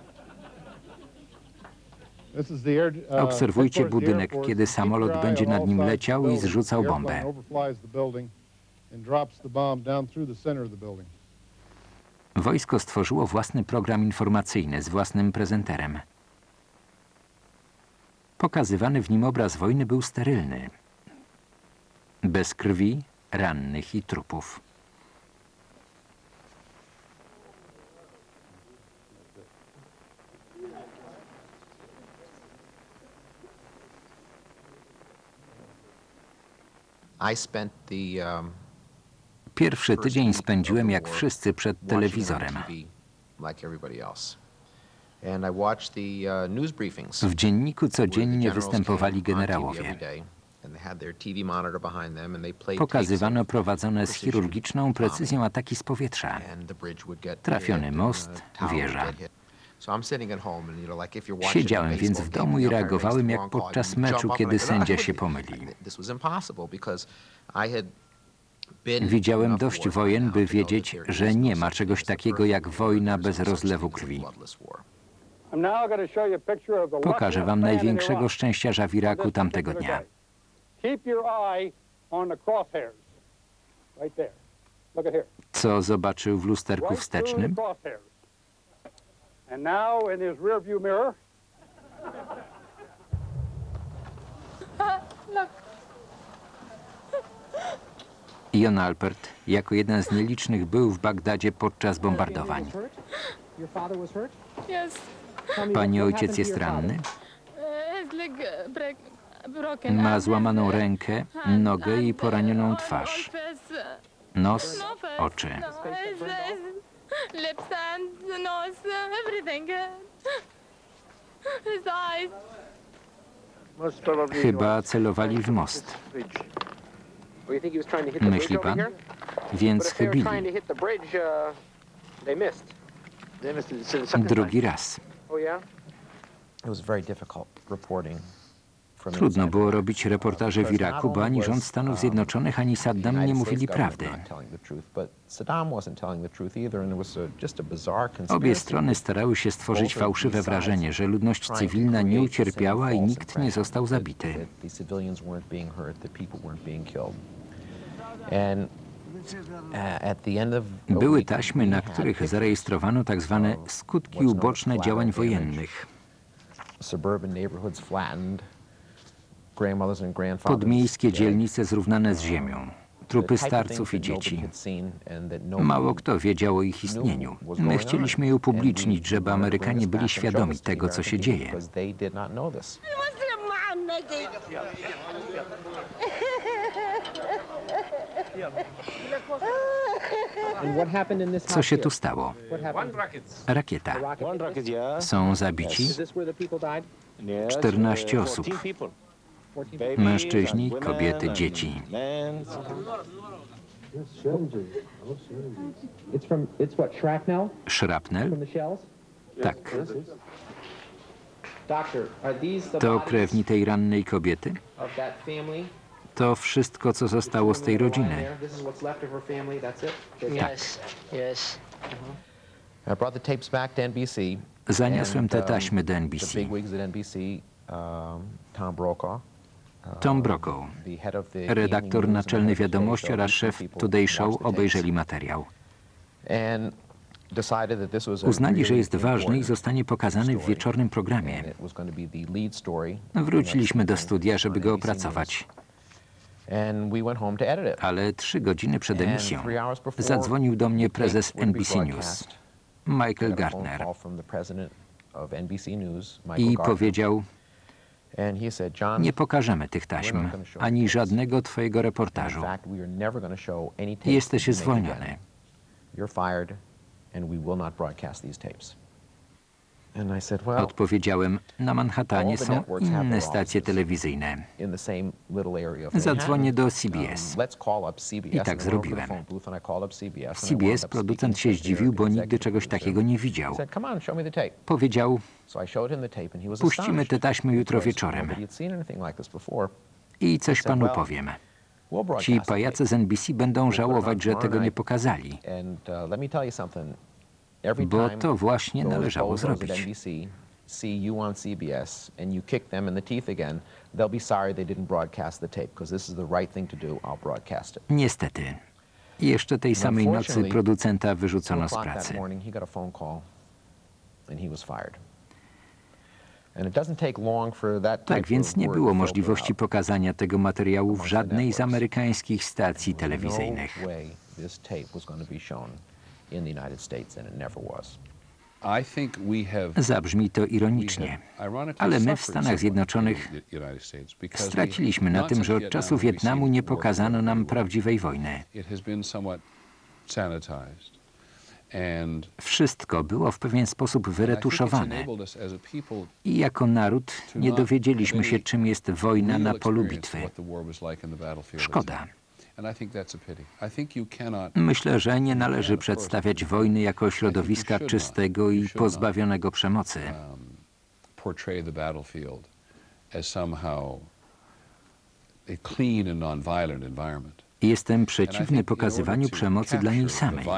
Obserwujcie budynek, kiedy samolot będzie nad nim leciał i zrzucał bombę. Wojsko stworzyło własny program informacyjny z własnym prezenterem. Pokazywany w nim obraz wojny był sterylny. Bez krwi, rannych i trupów. Pierwszy tydzień spędziłem jak wszyscy przed telewizorem. W dzienniku codziennie występowali generałowie. Pokazywano prowadzone z chirurgiczną precyzją ataki z powietrza. Trafiony most, wieża. Siedziałem więc w domu i reagowałem jak podczas meczu, kiedy sędzia się pomyli. Widziałem dość wojen, by wiedzieć, że nie ma czegoś takiego jak wojna bez rozlewu krwi. Pokażę wam największego szczęściarza w Iraku tamtego dnia. Co zobaczył w lusterku wstecznym? Jon Alpert jako jeden z nielicznych był w Bagdadzie podczas bombardowań. Pani ojciec jest ranny? Ma złamaną rękę, nogę i poranioną twarz. Nos, oczy. Chyba celowali w most. Myśli pan? Więc chybili. Drugi raz. Trudno było robić reportaże w Iraku, bo ani rząd Stanów Zjednoczonych, ani Saddam nie mówili prawdy. Obie strony starały się stworzyć fałszywe wrażenie, że ludność cywilna nie ucierpiała i nikt nie został zabity. Były taśmy, na których zarejestrowano tak zwane skutki uboczne działań wojennych. Podmiejskie dzielnice zrównane z ziemią. Trupy starców i dzieci. Mało kto wiedział o ich istnieniu. My chcieliśmy je upublicznić, żeby Amerykanie byli świadomi tego, co się dzieje. Co się tu stało? Rakieta. Są zabici? czternaście osób. Mężczyźni, kobiety, dzieci. Szrapnel? Tak. To krewni tej rannej kobiety? To wszystko, co zostało z tej rodziny. Tak. Zaniosłem te taśmy do N B C. Tom Brokaw, redaktor naczelny Wiadomości oraz szef Today Show obejrzeli materiał. Uznali, że jest ważny i zostanie pokazany w wieczornym programie. Wróciliśmy do studia, żeby go opracować. Ale trzy godziny przed emisją zadzwonił do mnie prezes N B C News, Michael Gardner, i powiedział: nie pokażemy tych taśm, ani żadnego twojego reportażu. Jesteś zwolniony. Odpowiedziałem: na Manhattanie są inne stacje telewizyjne. Zadzwonię do C B S. I tak zrobiłem. C B S producent się zdziwił, bo nigdy czegoś takiego nie widział. Powiedział: puścimy te taśmy jutro wieczorem i coś panu powiem. Ci pajace z N B C będą żałować, że tego nie pokazali, bo to właśnie należało zrobić. Niestety, jeszcze tej samej nocy producenta wyrzucono z pracy. Tak więc nie było możliwości pokazania tego materiału w żadnej z amerykańskich stacji telewizyjnych. Zabrzmi to ironicznie, ale my w Stanach Zjednoczonych straciliśmy na tym, że od czasu Wietnamu nie pokazano nam prawdziwej wojny. Wszystko było w pewien sposób wyretuszowane i jako naród nie dowiedzieliśmy się, czym jest wojna na polu bitwy. Szkoda. Myślę, że nie należy przedstawiać wojny jako środowiska czystego i pozbawionego przemocy. Jestem przeciwny pokazywaniu przemocy dla niej samej.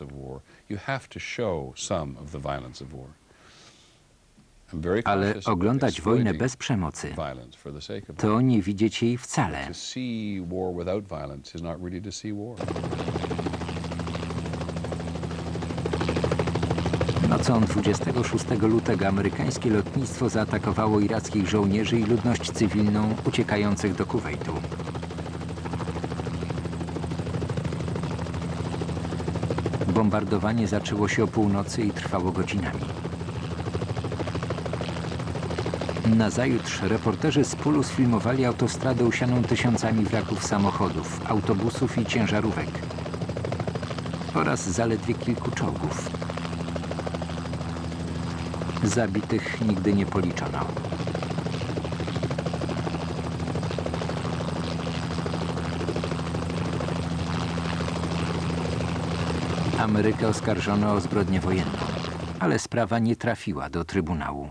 Ale oglądać wojnę bez przemocy to nie widzieć jej wcale. Nocą dwudziestego szóstego lutego amerykańskie lotnictwo zaatakowało irackich żołnierzy i ludność cywilną uciekających do Kuwejtu. Bombardowanie zaczęło się o północy i trwało godzinami. Nazajutrz reporterzy z Pulu sfilmowali autostradę usianą tysiącami wraków samochodów, autobusów i ciężarówek oraz zaledwie kilku czołgów. Zabitych nigdy nie policzono. Amerykę oskarżono o zbrodnię wojenną, ale sprawa nie trafiła do Trybunału.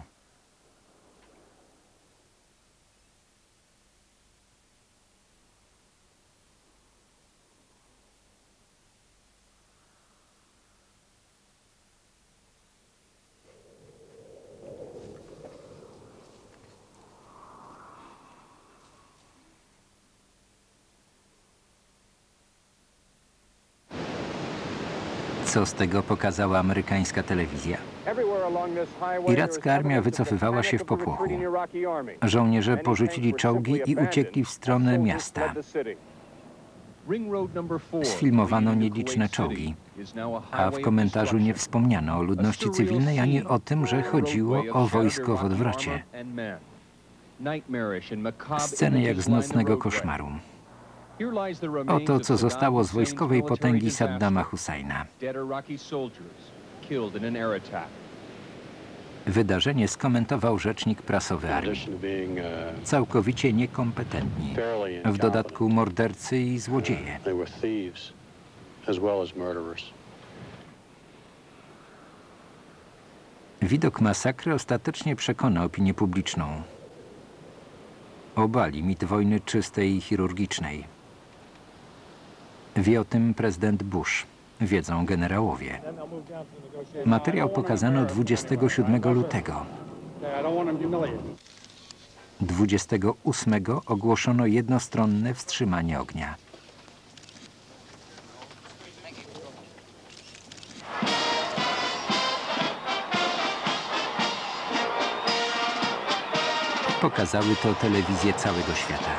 Co z tego pokazała amerykańska telewizja? Iracka armia wycofywała się w popłochu. Żołnierze porzucili czołgi i uciekli w stronę miasta. Sfilmowano nieliczne czołgi, a w komentarzu nie wspomniano o ludności cywilnej ani o tym, że chodziło o wojsko w odwrocie. Sceny jak z nocnego koszmaru. Oto, co zostało z wojskowej potęgi Saddama Husajna. Wydarzenie skomentował rzecznik prasowy armii. Całkowicie niekompetentni. W dodatku mordercy i złodzieje. Widok masakry ostatecznie przekona opinię publiczną. Obali mit wojny czystej i chirurgicznej. Wie o tym prezydent Bush. Wiedzą generałowie. Materiał pokazano dwudziestego siódmego lutego. dwudziestego ósmego ogłoszono jednostronne wstrzymanie ognia. Pokazały to telewizje całego świata.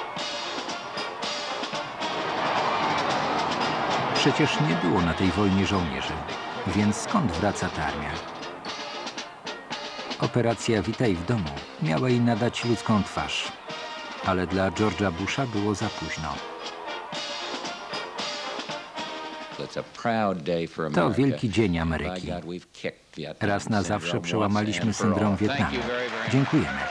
Przecież nie było na tej wojnie żołnierzy, więc skąd wraca ta armia? Operacja Witaj w domu miała jej nadać ludzką twarz, ale dla George'a Busha było za późno. To wielki dzień Ameryki. Raz na zawsze przełamaliśmy syndrom Wietnamu. Dziękujemy.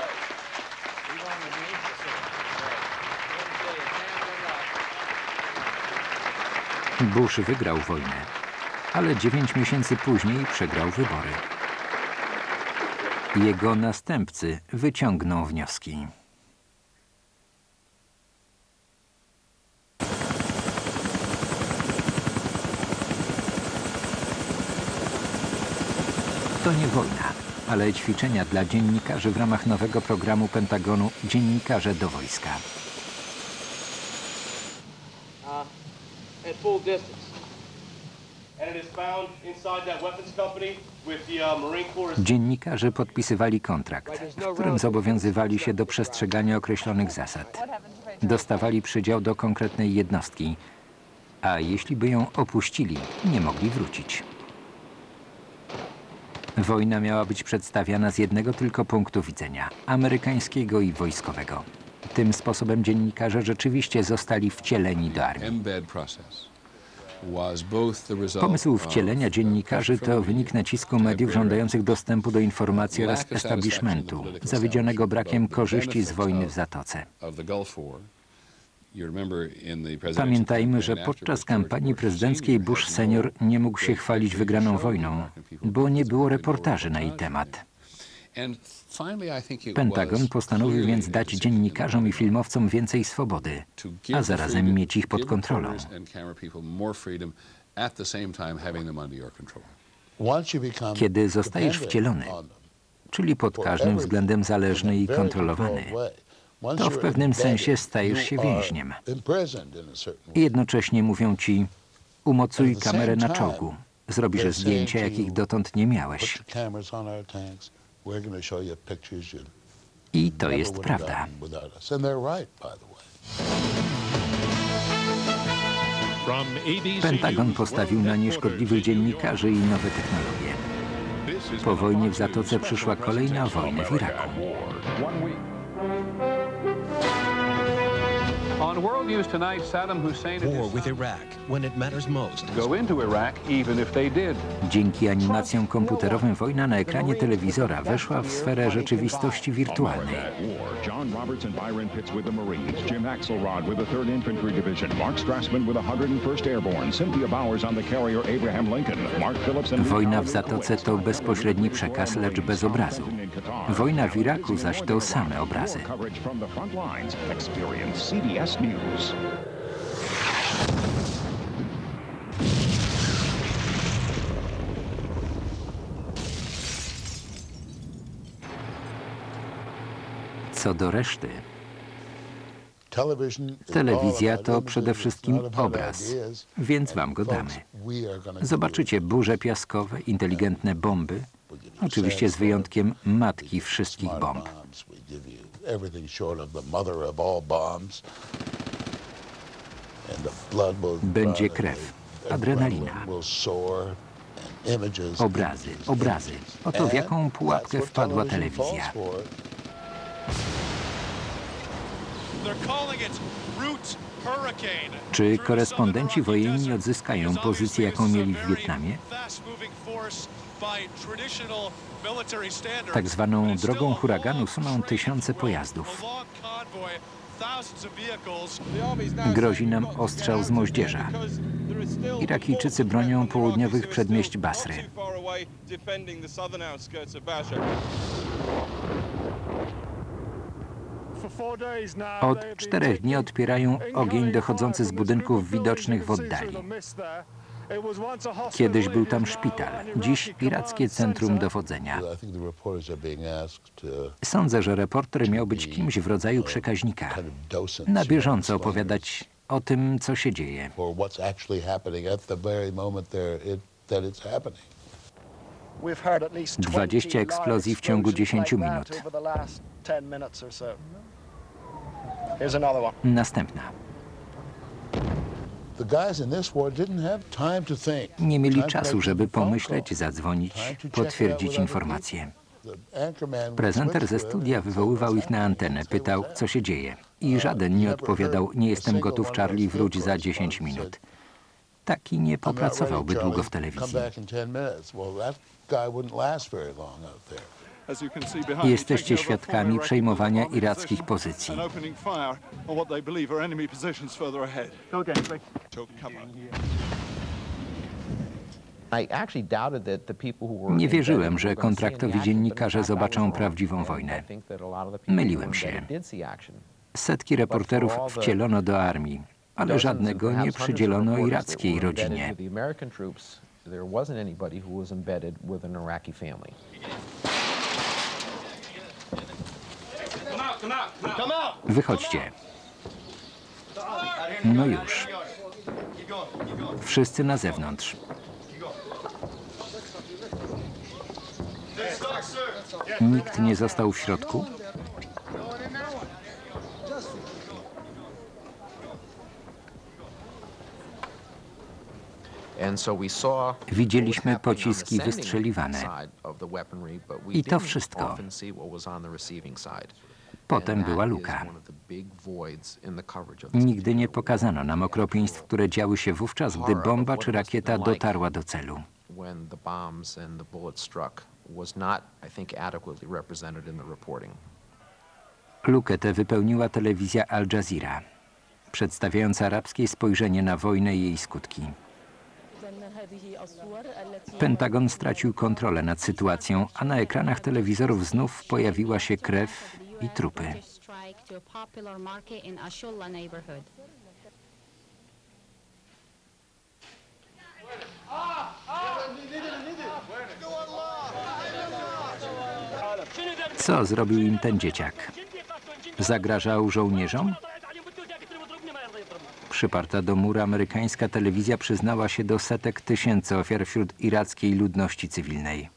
Bush wygrał wojnę, ale dziewięć miesięcy później przegrał wybory. Jego następcy wyciągną wnioski. To nie wojna, ale ćwiczenia dla dziennikarzy w ramach nowego programu Pentagonu Dziennikarze do wojska. At full distance. And it is found inside that weapons company with the Marine Corps. Dziennikarze podpisywali kontrakt, w którym zobowiązywali się do przestrzegania określonych zasad. Dostawali przydział do konkretnej jednostki, a jeśli by ją opuścili, nie mogli wrócić. Wojna miała być przedstawiana z jednego tylko punktu widzenia, amerykańskiego i wojskowego. Tym sposobem dziennikarze rzeczywiście zostali wcieleni do armii. Pomysł wcielenia dziennikarzy to wynik nacisku mediów żądających dostępu do informacji oraz establishmentu, zawiedzionego brakiem korzyści z wojny w Zatoce. Pamiętajmy, że podczas kampanii prezydenckiej Bush senior nie mógł się chwalić wygraną wojną, bo nie było reportaży na jej temat. Pentagon postanowił więc dać dziennikarzom i filmowcom więcej swobody, a zarazem mieć ich pod kontrolą. Kiedy zostajesz wcielony, czyli pod każdym względem zależny i kontrolowany, to w pewnym sensie stajesz się więźniem. I jednocześnie mówią ci, umocuj kamerę na czołgu, zrobisz zdjęcia, jakich dotąd nie miałeś. I to jest prawda. Pentagon postawił na nieszkodliwych dziennikarzy i nowe technologie. Po wojnie w Zatoce przyszła kolejna wojna w Iraku. On world news tonight, Saddam Hussein and war with Iraq when it matters most. Go into Iraq even if they did. Dzięki animacjom komputerowym wojna na ekranie telewizora weszła w sferę rzeczywistości wirtualnej. John Roberts and Byron Pitts with the Marines, Jim Axelrod with the third Infantry Division, Mark Strassman with the one hundred first Airborne, Cynthia Bowers on the carrier Abraham Lincoln, Mark Phillips and Wojna w Zatoce to bezpośredni przekaz, lecz bez obrazu. Wojna w Iraku zaś to same obrazy. News. Co do reszty, telewizja to przede wszystkim obraz, więc wam go damy. Zobaczycie burze piaskowe, inteligentne bomby, Oczywiście z wyjątkiem matki wszystkich bomb. Będzie krew, adrenalina, obrazy, obrazy. Oto w jaką pułapkę wpadła telewizja. Czy korespondenci wojenni odzyskają pozycję, jaką mieli w Wietnamie? Tak zwaną drogą huraganu suną tysiące pojazdów. Grozi nam ostrzał z moździerza. Irakijczycy bronią południowych przedmieść Basry. Od czterech dni odpierają ogień dochodzący z budynków widocznych w oddali. Kiedyś był tam szpital, dziś irackie centrum dowodzenia. Sądzę, że reporter miał być kimś w rodzaju przekaźnika. Na bieżąco opowiadać o tym, co się dzieje. Dwadzieścia eksplozji w ciągu dziesięciu minut. Następna. Nie mieli czasu, żeby pomyśleć, zadzwonić, potwierdzić informacje. Prezenter ze studia wywoływał ich na antenę, pytał, co się dzieje. I żaden nie odpowiadał, nie jestem gotów, Charlie, wróć za dziesięć minut. Taki nie popracowałby długo w telewizji. Jesteście świadkami przejmowania irackich pozycji. Nie wierzyłem, że kontraktowi dziennikarze zobaczą prawdziwą wojnę. Myliłem się. Setki reporterów wcielono do armii, ale żadnego nie przydzielono irackiej rodzinie. Wychodźcie. No już. Wszyscy na zewnątrz. Nikt nie został w środku? Widzieliśmy pociski wystrzeliwane. I to wszystko. Potem była luka. Nigdy nie pokazano nam okropieństw, które działy się wówczas, gdy bomba czy rakieta dotarła do celu. Lukę tę wypełniła telewizja Al Jazeera, przedstawiając arabskie spojrzenie na wojnę i jej skutki. Pentagon stracił kontrolę nad sytuacją, a na ekranach telewizorów znów pojawiła się krew i trupy. Co zrobił im ten dzieciak? Zagrażał żołnierzom? Przyparta do muru amerykańska telewizja przyznała się do setek tysięcy ofiar wśród irackiej ludności cywilnej.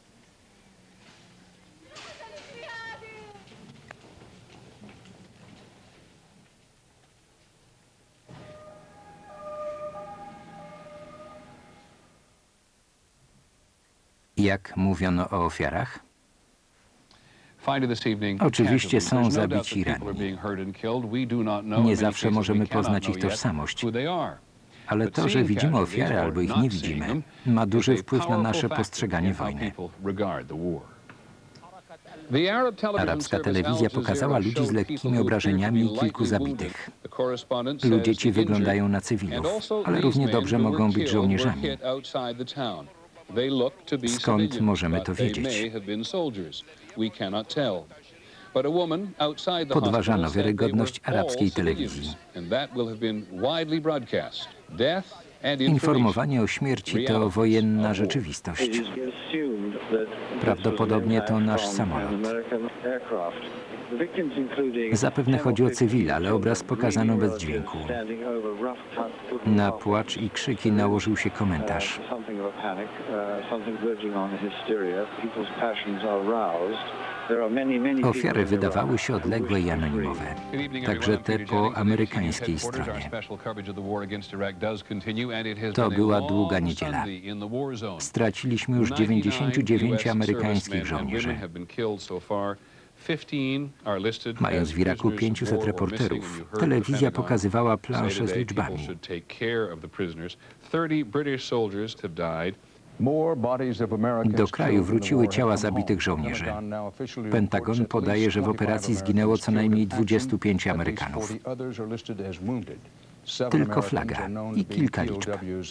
Jak mówiono o ofiarach? Oczywiście są zabici i ranni. Nie zawsze możemy poznać ich tożsamość. Ale to, że widzimy ofiary albo ich nie widzimy, ma duży wpływ na nasze postrzeganie wojny. Arabska telewizja pokazała ludzi z lekkimi obrażeniami i kilku zabitych. Ludzie ci wyglądają na cywilów, ale równie dobrze mogą być żołnierzami. Skąd możemy to wiedzieć? Podważano wiarygodność arabskiej telewizji. Informowanie o śmierci to wojenna rzeczywistość. Prawdopodobnie to nasz samolot. Zapewne chodzi o cywila, ale obraz pokazano bez dźwięku. Na płacz i krzyki nałożył się komentarz. Ofiary wydawały się odległe i anonimowe, także te po amerykańskiej stronie. To była długa niedziela. Straciliśmy już dziewięćdziesięciu dziewięciu amerykańskich żołnierzy. Mając w Iraku pięciuset reporterów, telewizja pokazywała planszę z liczbami. Do kraju wróciły ciała zabitych żołnierzy. Pentagon podaje, że w operacji zginęło co najmniej dwudziestu pięciu Amerykanów. Tylko flaga i kilka liczb.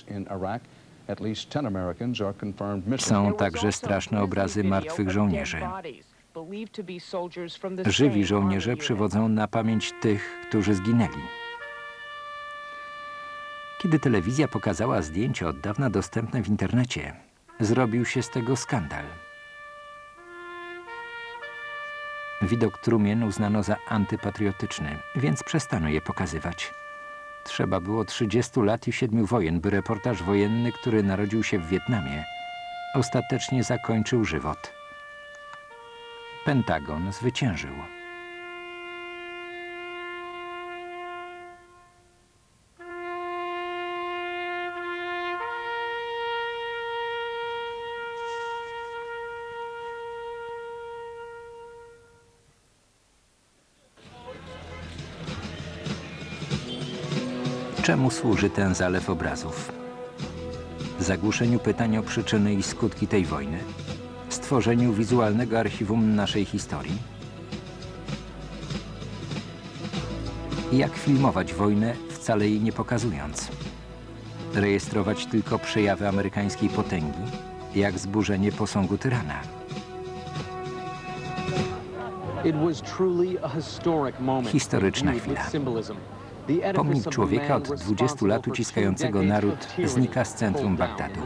Są także straszne obrazy martwych żołnierzy. Żywi żołnierze przywodzą na pamięć tych, którzy zginęli. Kiedy telewizja pokazała zdjęcia od dawna dostępne w internecie, zrobił się z tego skandal. Widok trumien uznano za antypatriotyczny, więc przestano je pokazywać. Trzeba było trzydziestu lat i siedmiu wojen, by reportaż wojenny, który narodził się w Wietnamie, ostatecznie zakończył żywot. Pentagon zwyciężył. Czemu służy ten zalew obrazów? Zagłuszeniu pytań o przyczyny i skutki tej wojny? Stworzeniu wizualnego archiwum naszej historii? Jak filmować wojnę, wcale jej nie pokazując? Rejestrować tylko przejawy amerykańskiej potęgi, jak zburzenie posągu tyrana? Historyczna chwila. Pomnik człowieka od dwudziestu lat uciskającego naród znika z centrum Bagdadu.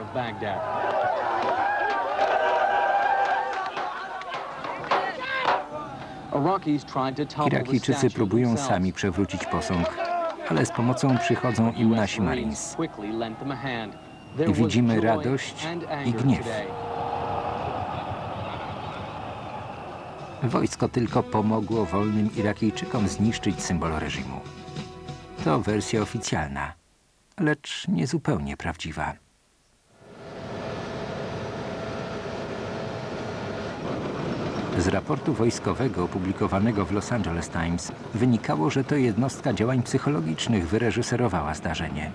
Irakijczycy próbują sami przewrócić posąg, ale z pomocą przychodzą im nasi Marines. I widzimy radość i gniew. Wojsko tylko pomogło wolnym Irakijczykom zniszczyć symbol reżimu. To wersja oficjalna, lecz niezupełnie prawdziwa. Z raportu wojskowego opublikowanego w Los Angeles Times wynikało, że to jednostka działań psychologicznych wyreżyserowała zdarzenie.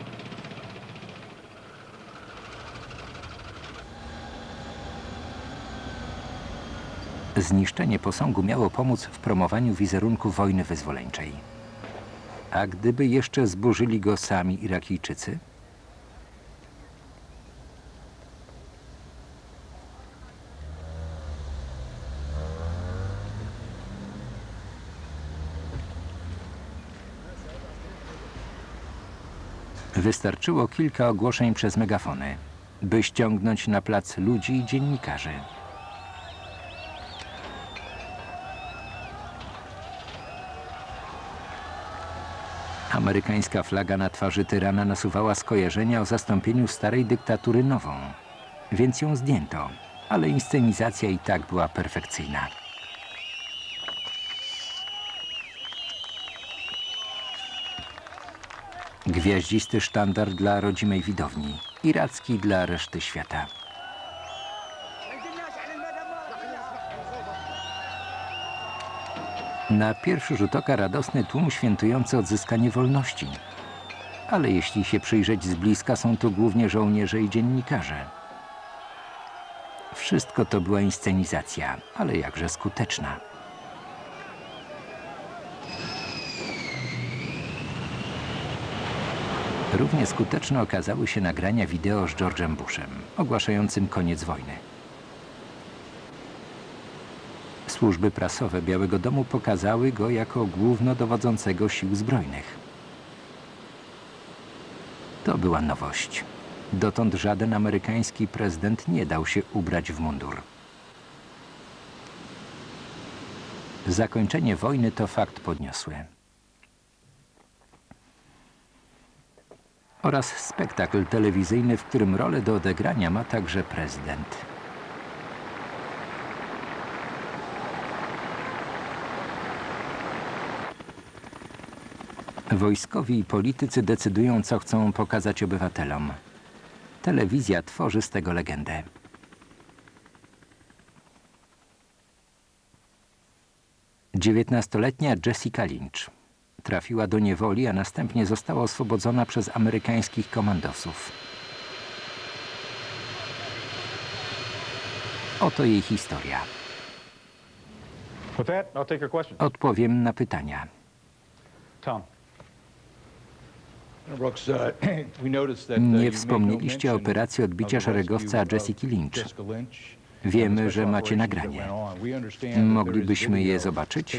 Zniszczenie posągu miało pomóc w promowaniu wizerunku wojny wyzwoleńczej. A gdyby jeszcze zburzyli go sami Irakijczycy? Wystarczyło kilka ogłoszeń przez megafony, by ściągnąć na plac ludzi i dziennikarzy. Amerykańska flaga na twarzy tyrana nasuwała skojarzenia o zastąpieniu starej dyktatury nową, więc ją zdjęto, ale inscenizacja i tak była perfekcyjna. Gwiaździsty sztandar dla rodzimej widowni, iracki dla reszty świata. Na pierwszy rzut oka radosny tłum świętujący odzyskanie wolności. Ale jeśli się przyjrzeć z bliska, są to głównie żołnierze i dziennikarze. Wszystko to była inscenizacja, ale jakże skuteczna. Równie skuteczne okazały się nagrania wideo z George'em Bushem, ogłaszającym koniec wojny. Służby prasowe Białego Domu pokazały go jako głównodowodzącego sił zbrojnych. To była nowość. Dotąd żaden amerykański prezydent nie dał się ubrać w mundur. Zakończenie wojny to fakt podniosły. Oraz spektakl telewizyjny, w którym rolę do odegrania ma także prezydent. Wojskowi i politycy decydują, co chcą pokazać obywatelom. Telewizja tworzy z tego legendę. dziewiętnastoletnia Jessica Lynch trafiła do niewoli, a następnie została oswobodzona przez amerykańskich komandosów. Oto jej historia. With that, I'll take your questions. Odpowiem na pytania. Tom. Brooks, uh, we noticed that, uh, Nie you wspomnieliście o made no operacji mention odbicia of the szeregowca rescue of Jessica Lynch. Jessica Lynch. Wiemy, że macie nagranie. Moglibyśmy je zobaczyć?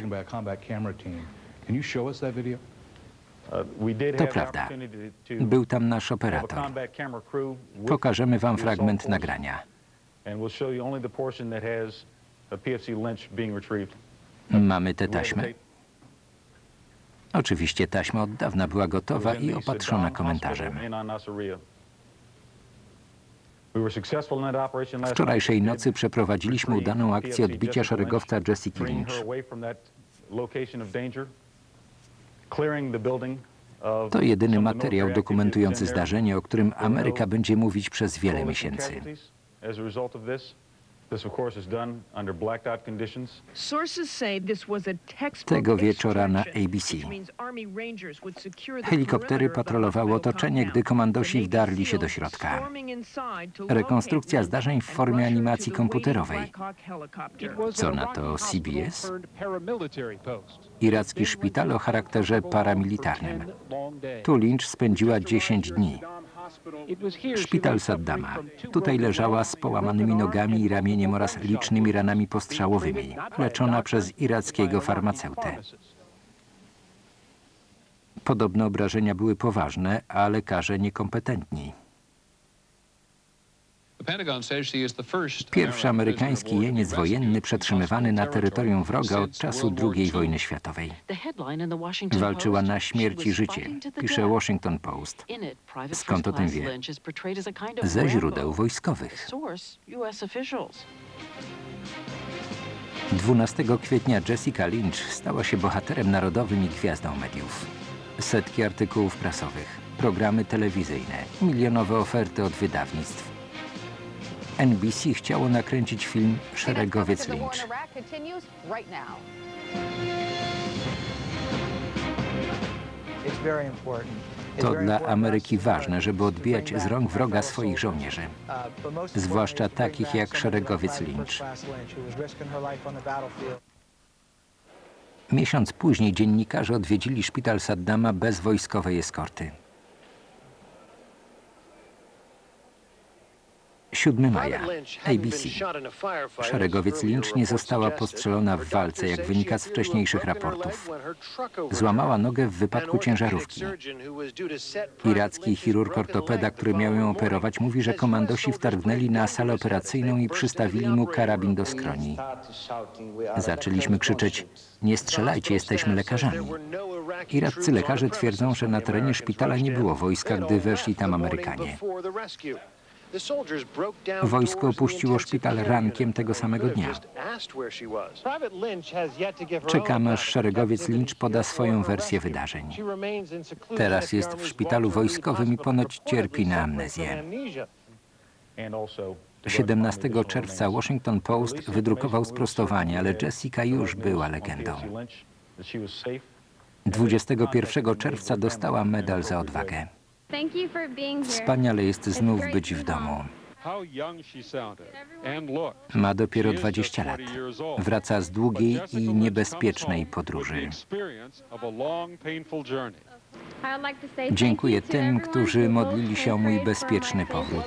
To prawda. Był tam nasz operator. Pokażemy wam fragment nagrania. Mamy tę taśmę? Oczywiście taśma od dawna była gotowa i opatrzona komentarzem. Wczorajszej nocy przeprowadziliśmy udaną akcję odbicia szeregowca Jessica Lynch. To jedyny materiał dokumentujący zdarzenie, o którym Ameryka będzie mówić przez wiele miesięcy. Tego wieczora na A B C helikoptery patrolowały otoczenie, gdy komandosi wdarli się do środka. Rekonstrukcja zdarzeń w formie animacji komputerowej. Co na to C B S? Iracki szpital o charakterze paramilitarnym. Tu Lynch spędziła dziesięć dni. Szpital Saddama. Tutaj leżała z połamanymi nogami i ramieniem oraz licznymi ranami postrzałowymi, leczona przez irackiego farmaceutę. Podobne obrażenia były poważne, a lekarze niekompetentni. Pierwszy amerykański jeniec wojenny przetrzymywany na terytorium wroga od czasu drugiej wojny światowej. Walczyła na śmierć i życie, pisze Washington Post. Skąd o tym wie? Ze źródeł wojskowych. dwunastego kwietnia Jessica Lynch stała się bohaterem narodowym i gwiazdą mediów. Setki artykułów prasowych, programy telewizyjne, milionowe oferty od wydawnictw. N B C chciało nakręcić film Szeregowiec Lynch. To dla Ameryki ważne, żeby odbijać z rąk wroga swoich żołnierzy, zwłaszcza takich jak Szeregowiec Lynch. Miesiąc później dziennikarze odwiedzili szpital Saddama bez wojskowej eskorty. siódmego maja, A B C. Szeregowiec Lynch nie została postrzelona w walce, jak wynika z wcześniejszych raportów. Złamała nogę w wypadku ciężarówki. Iracki chirurg ortopeda, który miał ją operować, mówi, że komandosi wtargnęli na salę operacyjną i przystawili mu karabin do skroni. Zaczęliśmy krzyczeć: nie strzelajcie, jesteśmy lekarzami. Iraccy lekarze twierdzą, że na terenie szpitala nie było wojska, gdy weszli tam Amerykanie. Wojsko opuściło szpital rankiem tego samego dnia. Czekamy, aż szeregowiec Lynch poda swoją wersję wydarzeń. Teraz jest w szpitalu wojskowym i ponoć cierpi na amnezję. siedemnastego czerwca Washington Post wydrukował sprostowanie, ale Jessica już była legendą. dwudziestego pierwszego czerwca dostała medal za odwagę. Wspaniale jest znów być w domu. Ma dopiero dwadzieścia lat. Wraca z długiej i niebezpiecznej podróży. Dziękuję tym, którzy modlili się o mój bezpieczny powrót.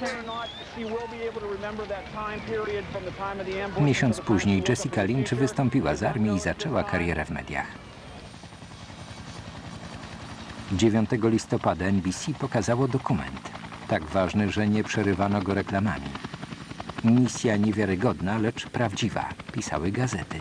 Miesiąc później Jessica Lynch wystąpiła z armii i zaczęła karierę w mediach. dziewiątego listopada N B C pokazało dokument. Tak ważny, że nie przerywano go reklamami. Misja niewiarygodna, lecz prawdziwa, pisały gazety.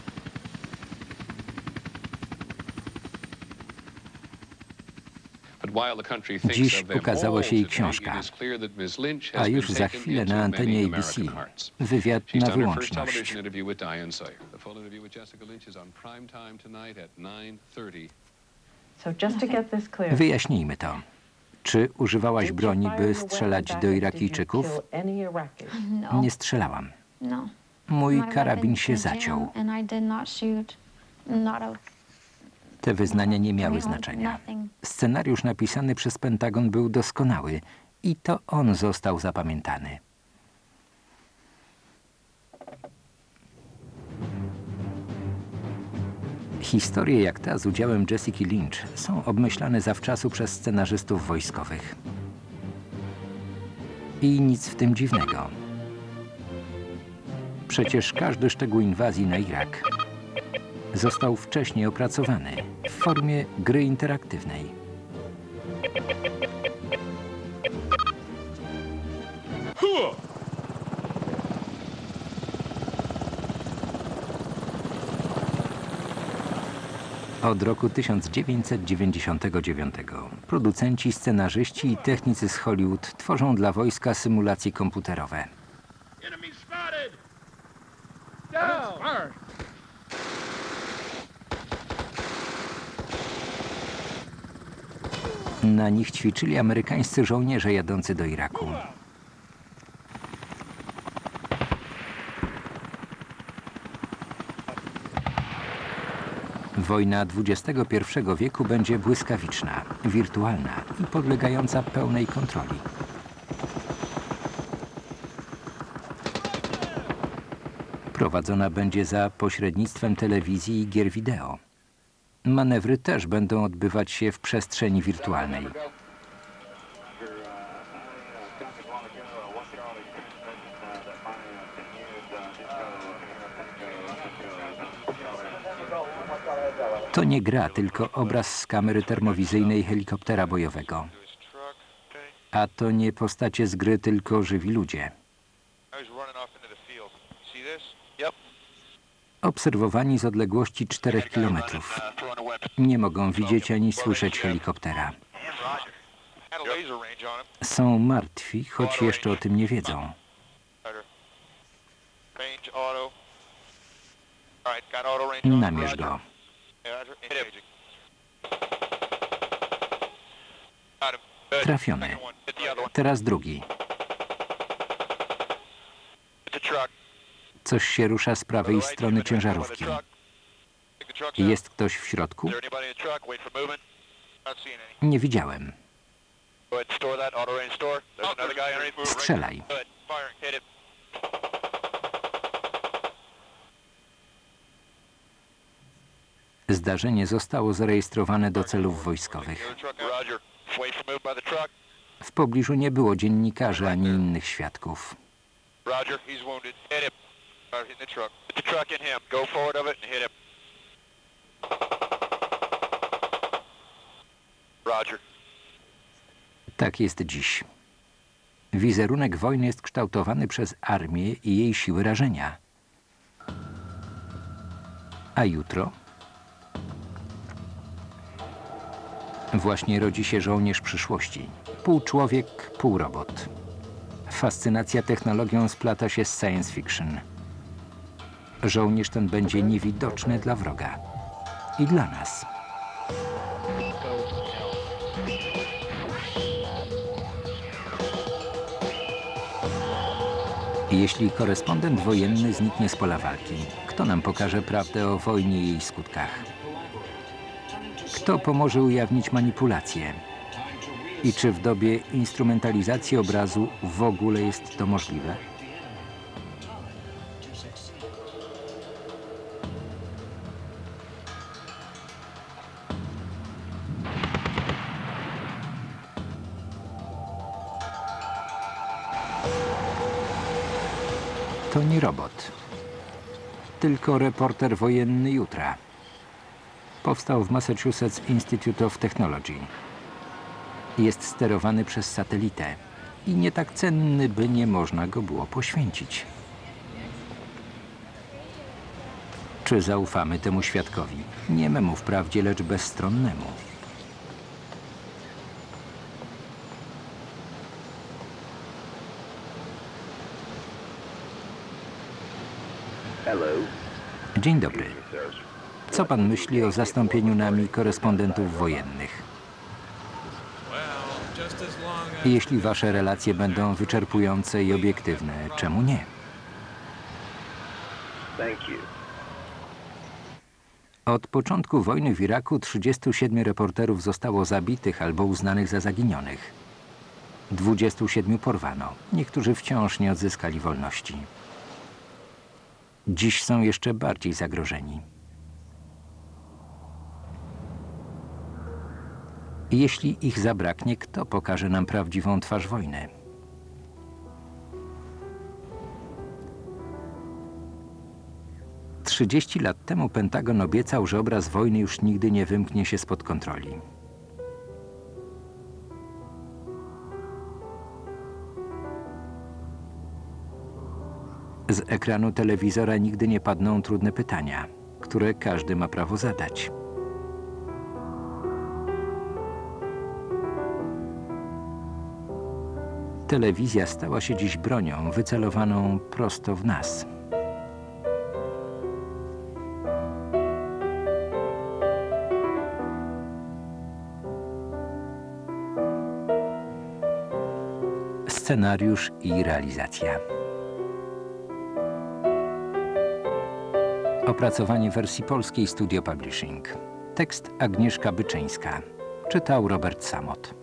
Dziś ukazała się jej książka, a już za chwilę na antenie A B C wywiad na wyłączność. Wyjaśnijmy to. Czy używałaś broni, by strzelać do Irakijczyków? Nie strzelałam. Mój karabin się zaciął. Te wyznania nie miały znaczenia. Scenariusz napisany przez Pentagon był doskonały i to on został zapamiętany. Historie jak ta z udziałem Jessica Lynch są obmyślane zawczasu przez scenarzystów wojskowych. I nic w tym dziwnego. Przecież każdy szczegół inwazji na Irak został wcześniej opracowany w formie gry interaktywnej. Od roku tysiąc dziewięćset dziewięćdziesiątego dziewiątego producenci, scenarzyści i technicy z Hollywood tworzą dla wojska symulacje komputerowe. Na nich ćwiczyli amerykańscy żołnierze jadący do Iraku. Wojna dwudziestego pierwszego wieku będzie błyskawiczna, wirtualna i podlegająca pełnej kontroli. Prowadzona będzie za pośrednictwem telewizji i gier wideo. Manewry też będą odbywać się w przestrzeni wirtualnej. To nie gra, tylko obraz z kamery termowizyjnej helikoptera bojowego. A to nie postacie z gry, tylko żywi ludzie. Obserwowani z odległości czterech kilometrów. Nie mogą widzieć ani słyszeć helikoptera. Są martwi, choć jeszcze o tym nie wiedzą. Namierz go. Trafiony. Teraz drugi. Coś się rusza z prawej strony ciężarówki. Jest ktoś w środku? Nie widziałem. Strzelaj. Zdarzenie zostało zarejestrowane do celów wojskowych. W pobliżu nie było dziennikarzy ani innych świadków. Tak jest dziś. Wizerunek wojny jest kształtowany przez armię i jej siły rażenia. A jutro? Właśnie rodzi się żołnierz przyszłości. Pół człowiek, pół robot. Fascynacja technologią splata się z science fiction. Żołnierz ten będzie niewidoczny dla wroga. I dla nas. Jeśli korespondent wojenny zniknie z pola walki, kto nam pokaże prawdę o wojnie i jej skutkach? Kto pomoże ujawnić manipulacje? I czy w dobie instrumentalizacji obrazu w ogóle jest to możliwe? To nie robot, tylko reporter wojenny jutra. Powstał w Massachusetts Institute of Technology. Jest sterowany przez satelitę i nie tak cenny, by nie można go było poświęcić. Czy zaufamy temu świadkowi? Niememu wprawdzie, lecz bezstronnemu. Dzień dobry. Co pan myśli o zastąpieniu nami korespondentów wojennych? Jeśli wasze relacje będą wyczerpujące i obiektywne, czemu nie? Od początku wojny w Iraku trzydziestu siedmiu reporterów zostało zabitych albo uznanych za zaginionych. dwudziestu siedmiu porwano. Niektórzy wciąż nie odzyskali wolności. Dziś są jeszcze bardziej zagrożeni. Jeśli ich zabraknie, kto pokaże nam prawdziwą twarz wojny? Trzydzieści lat temu Pentagon obiecał, że obraz wojny już nigdy nie wymknie się spod kontroli. Z ekranu telewizora nigdy nie padną trudne pytania, które każdy ma prawo zadać. Telewizja stała się dziś bronią wycelowaną prosto w nas. Scenariusz i realizacja. Opracowanie wersji polskiej Studio Publishing. Tekst Agnieszka Byczyńska. Czytał Robert Samot.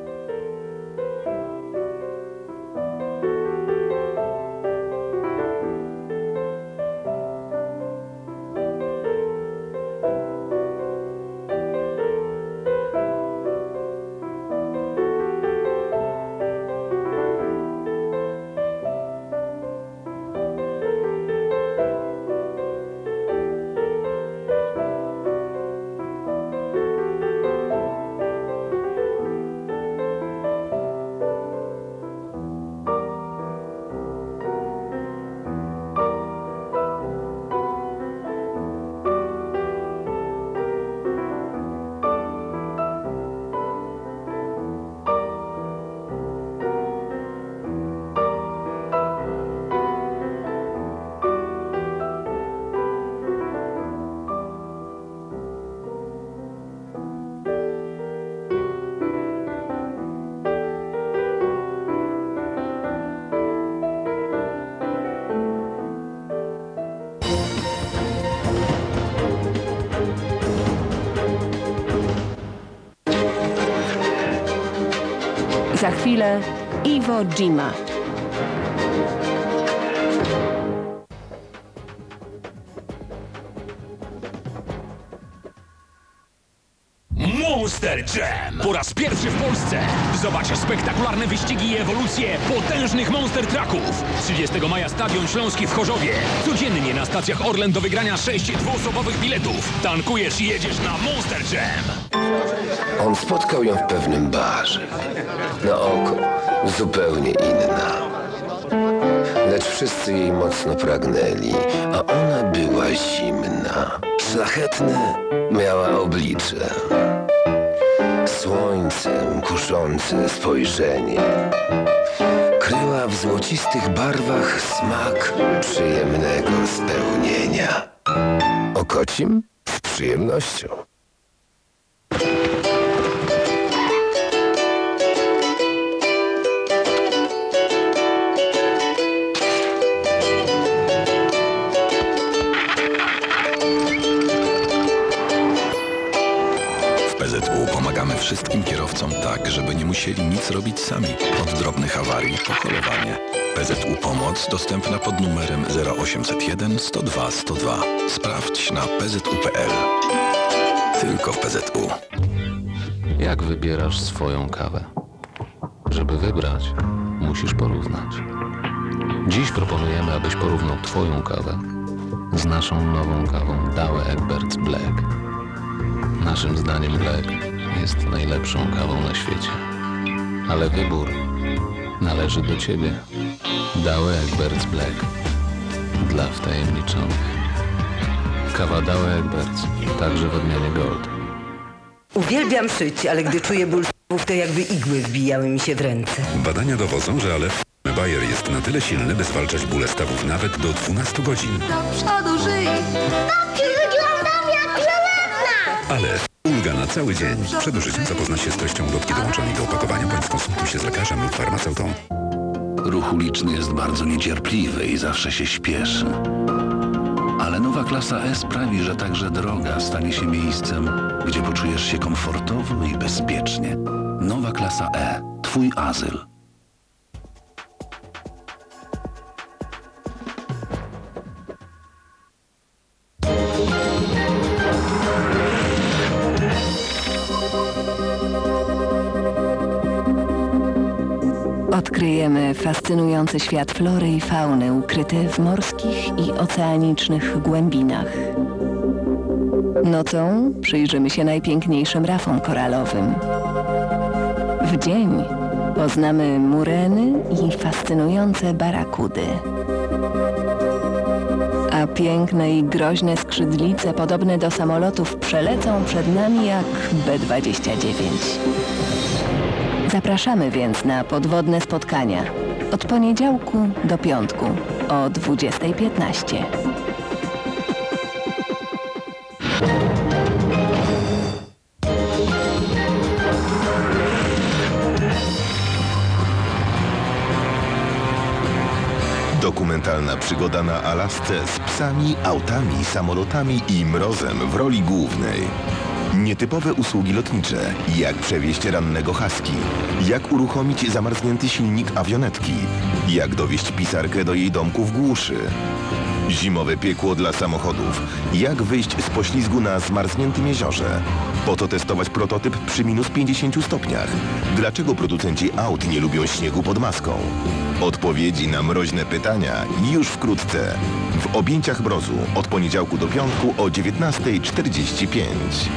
Za chwilę Iwo Jima. Monster Jam! Po raz pierwszy w Polsce! Zobacz spektakularne wyścigi i ewolucje potężnych Monster Trucków! trzydziestego maja Stadion Śląski w Chorzowie. Codziennie na stacjach Orlen do wygrania sześć dwuosobowych biletów. Tankujesz i jedziesz na Monster Jam! On spotkał ją w pewnym barze. Na oko zupełnie inna. Lecz wszyscy jej mocno pragnęli, a ona była zimna. Szlachetne miała oblicze. Słońcem kuszące spojrzenie. Kryła w złocistych barwach smak przyjemnego spełnienia. O kocim z przyjemnością. W P Z U pomagamy wszystkim kierowcom tak, żeby nie musieli nic robić sami. Od drobnych awarii po holowanie. P Z U Pomoc dostępna pod numerem zero osiemset jeden sto dwa sto dwa. Sprawdź na p z u kropka p l. Tylko w P Z U. Jak wybierasz swoją kawę? Żeby wybrać, musisz porównać. Dziś proponujemy, abyś porównał Twoją kawę z naszą nową kawą Douwe Egberts Black. Naszym zdaniem Black jest najlepszą kawą na świecie. Ale wybór należy do ciebie. Dały Egberts Black. Dla wtajemniczonych. Kawa Dały Egberts, także w odmianie Gold. Uwielbiam szyć, ale gdy czuję ból stawów, to jakby igły wbijały mi się w ręce. Badania dowodzą, że Aleph Bayer jest na tyle silny, by zwalczać bóle stawów nawet do dwunastu godzin. Do przodu żyj! Babciu, wyglądam jak żelazna! Aleph. Ulga na cały dzień. Przed użyciem zapoznać się z treścią ulotki dołączonej do opakowania, bądź skonsultuj się z lekarzem lub farmaceutą. Ruch uliczny jest bardzo niecierpliwy i zawsze się śpieszy. Ale nowa klasa E sprawi, że także droga stanie się miejscem, gdzie poczujesz się komfortowo i bezpiecznie. Nowa klasa E. Twój azyl. Odkryjemy fascynujący świat flory i fauny ukryty w morskich i oceanicznych głębinach. Nocą przyjrzymy się najpiękniejszym rafom koralowym. W dzień poznamy mureny i fascynujące barakudy. A piękne i groźne skrzydlice podobne do samolotów przelecą przed nami jak B dwadzieścia dziewięć. Zapraszamy więc na podwodne spotkania od poniedziałku do piątku o dwudziestej piętnaście. Dokumentalna przygoda na Alasce z psami, autami, samolotami i mrozem w roli głównej. Nietypowe usługi lotnicze, jak przewieźć rannego husky, jak uruchomić zamarznięty silnik awionetki, jak dowieźć pisarkę do jej domku w głuszy. Zimowe piekło dla samochodów, jak wyjść z poślizgu na zmarzniętym jeziorze. Po co testować prototyp przy minus pięćdziesięciu stopniach? Dlaczego producenci aut nie lubią śniegu pod maską? Odpowiedzi na mroźne pytania już wkrótce. W Objęciach mrozu od poniedziałku do piątku o dziewiętnastej czterdzieści pięć.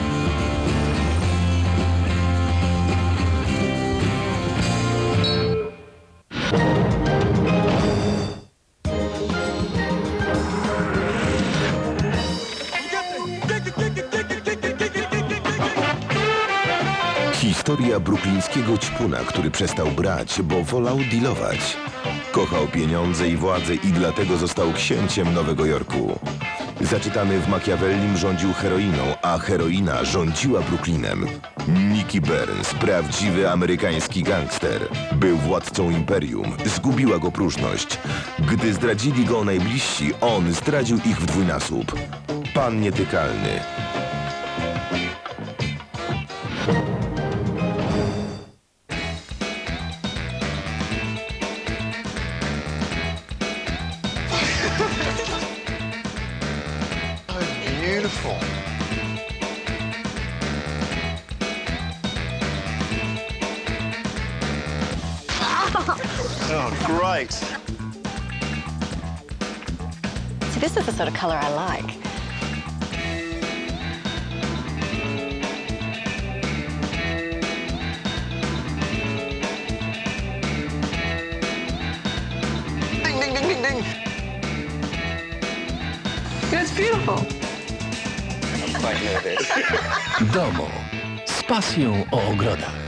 Historia bruklińskiego ćpuna, który przestał brać, bo wolał dealować. Kochał pieniądze i władzę i dlatego został księciem Nowego Jorku. Zaczytany w Machiavellim rządził heroiną, a heroina rządziła Brooklynem. Nicky Burns, prawdziwy amerykański gangster, był władcą imperium, zgubiła go próżność. Gdy zdradzili go najbliżsi, on zdradził ich w dwójnasób. Pan nietykalny. Beautiful. Oh, great. See, this is the sort of color I like. Ding, ding, ding, ding, ding. It's beautiful. I'm quite nervous. Domo. Z pasją o ogrodach.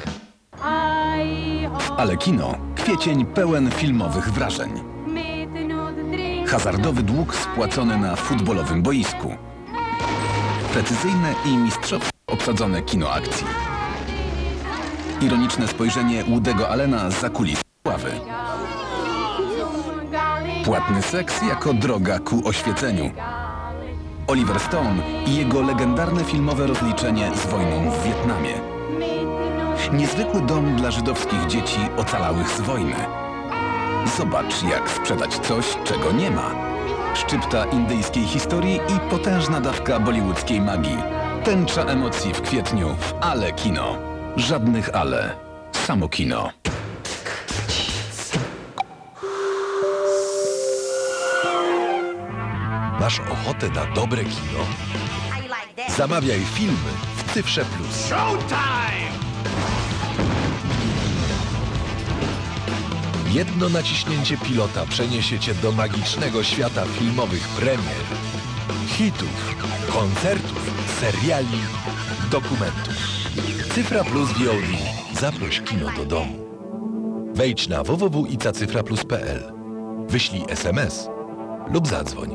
W Alekino kwiecień pełen filmowych wrażeń. Hazardowy dług spłacony na futbolowym boisku. Precyzyjne i mistrzowsko obsadzone kino akcji. Ironiczne spojrzenie Woody'ego Allena za kulis sławy. Płatny seks jako droga ku oświeceniu. Oliver Stone i jego legendarne filmowe rozliczenie z wojną w Wietnamie. Niezwykły dom dla żydowskich dzieci ocalałych z wojny. Zobacz, jak sprzedać coś, czego nie ma. Szczypta indyjskiej historii i potężna dawka bollywoodzkiej magii. Tęcza emocji w kwietniu w Alekino. Żadnych ale. Samo kino. Masz ochotę na dobre kino? Zamawiaj filmy w Cyfrze Plus. Jedno naciśnięcie pilota przeniesie cię do magicznego świata filmowych premier, hitów, koncertów, seriali, dokumentów. Cyfra Plus V O D. Zaproś kino do domu. Wejdź na w w w kropka icacyfraplus kropka p l. Wyślij es em es lub zadzwoń.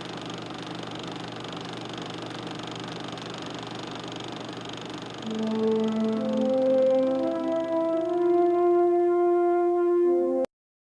Thank you.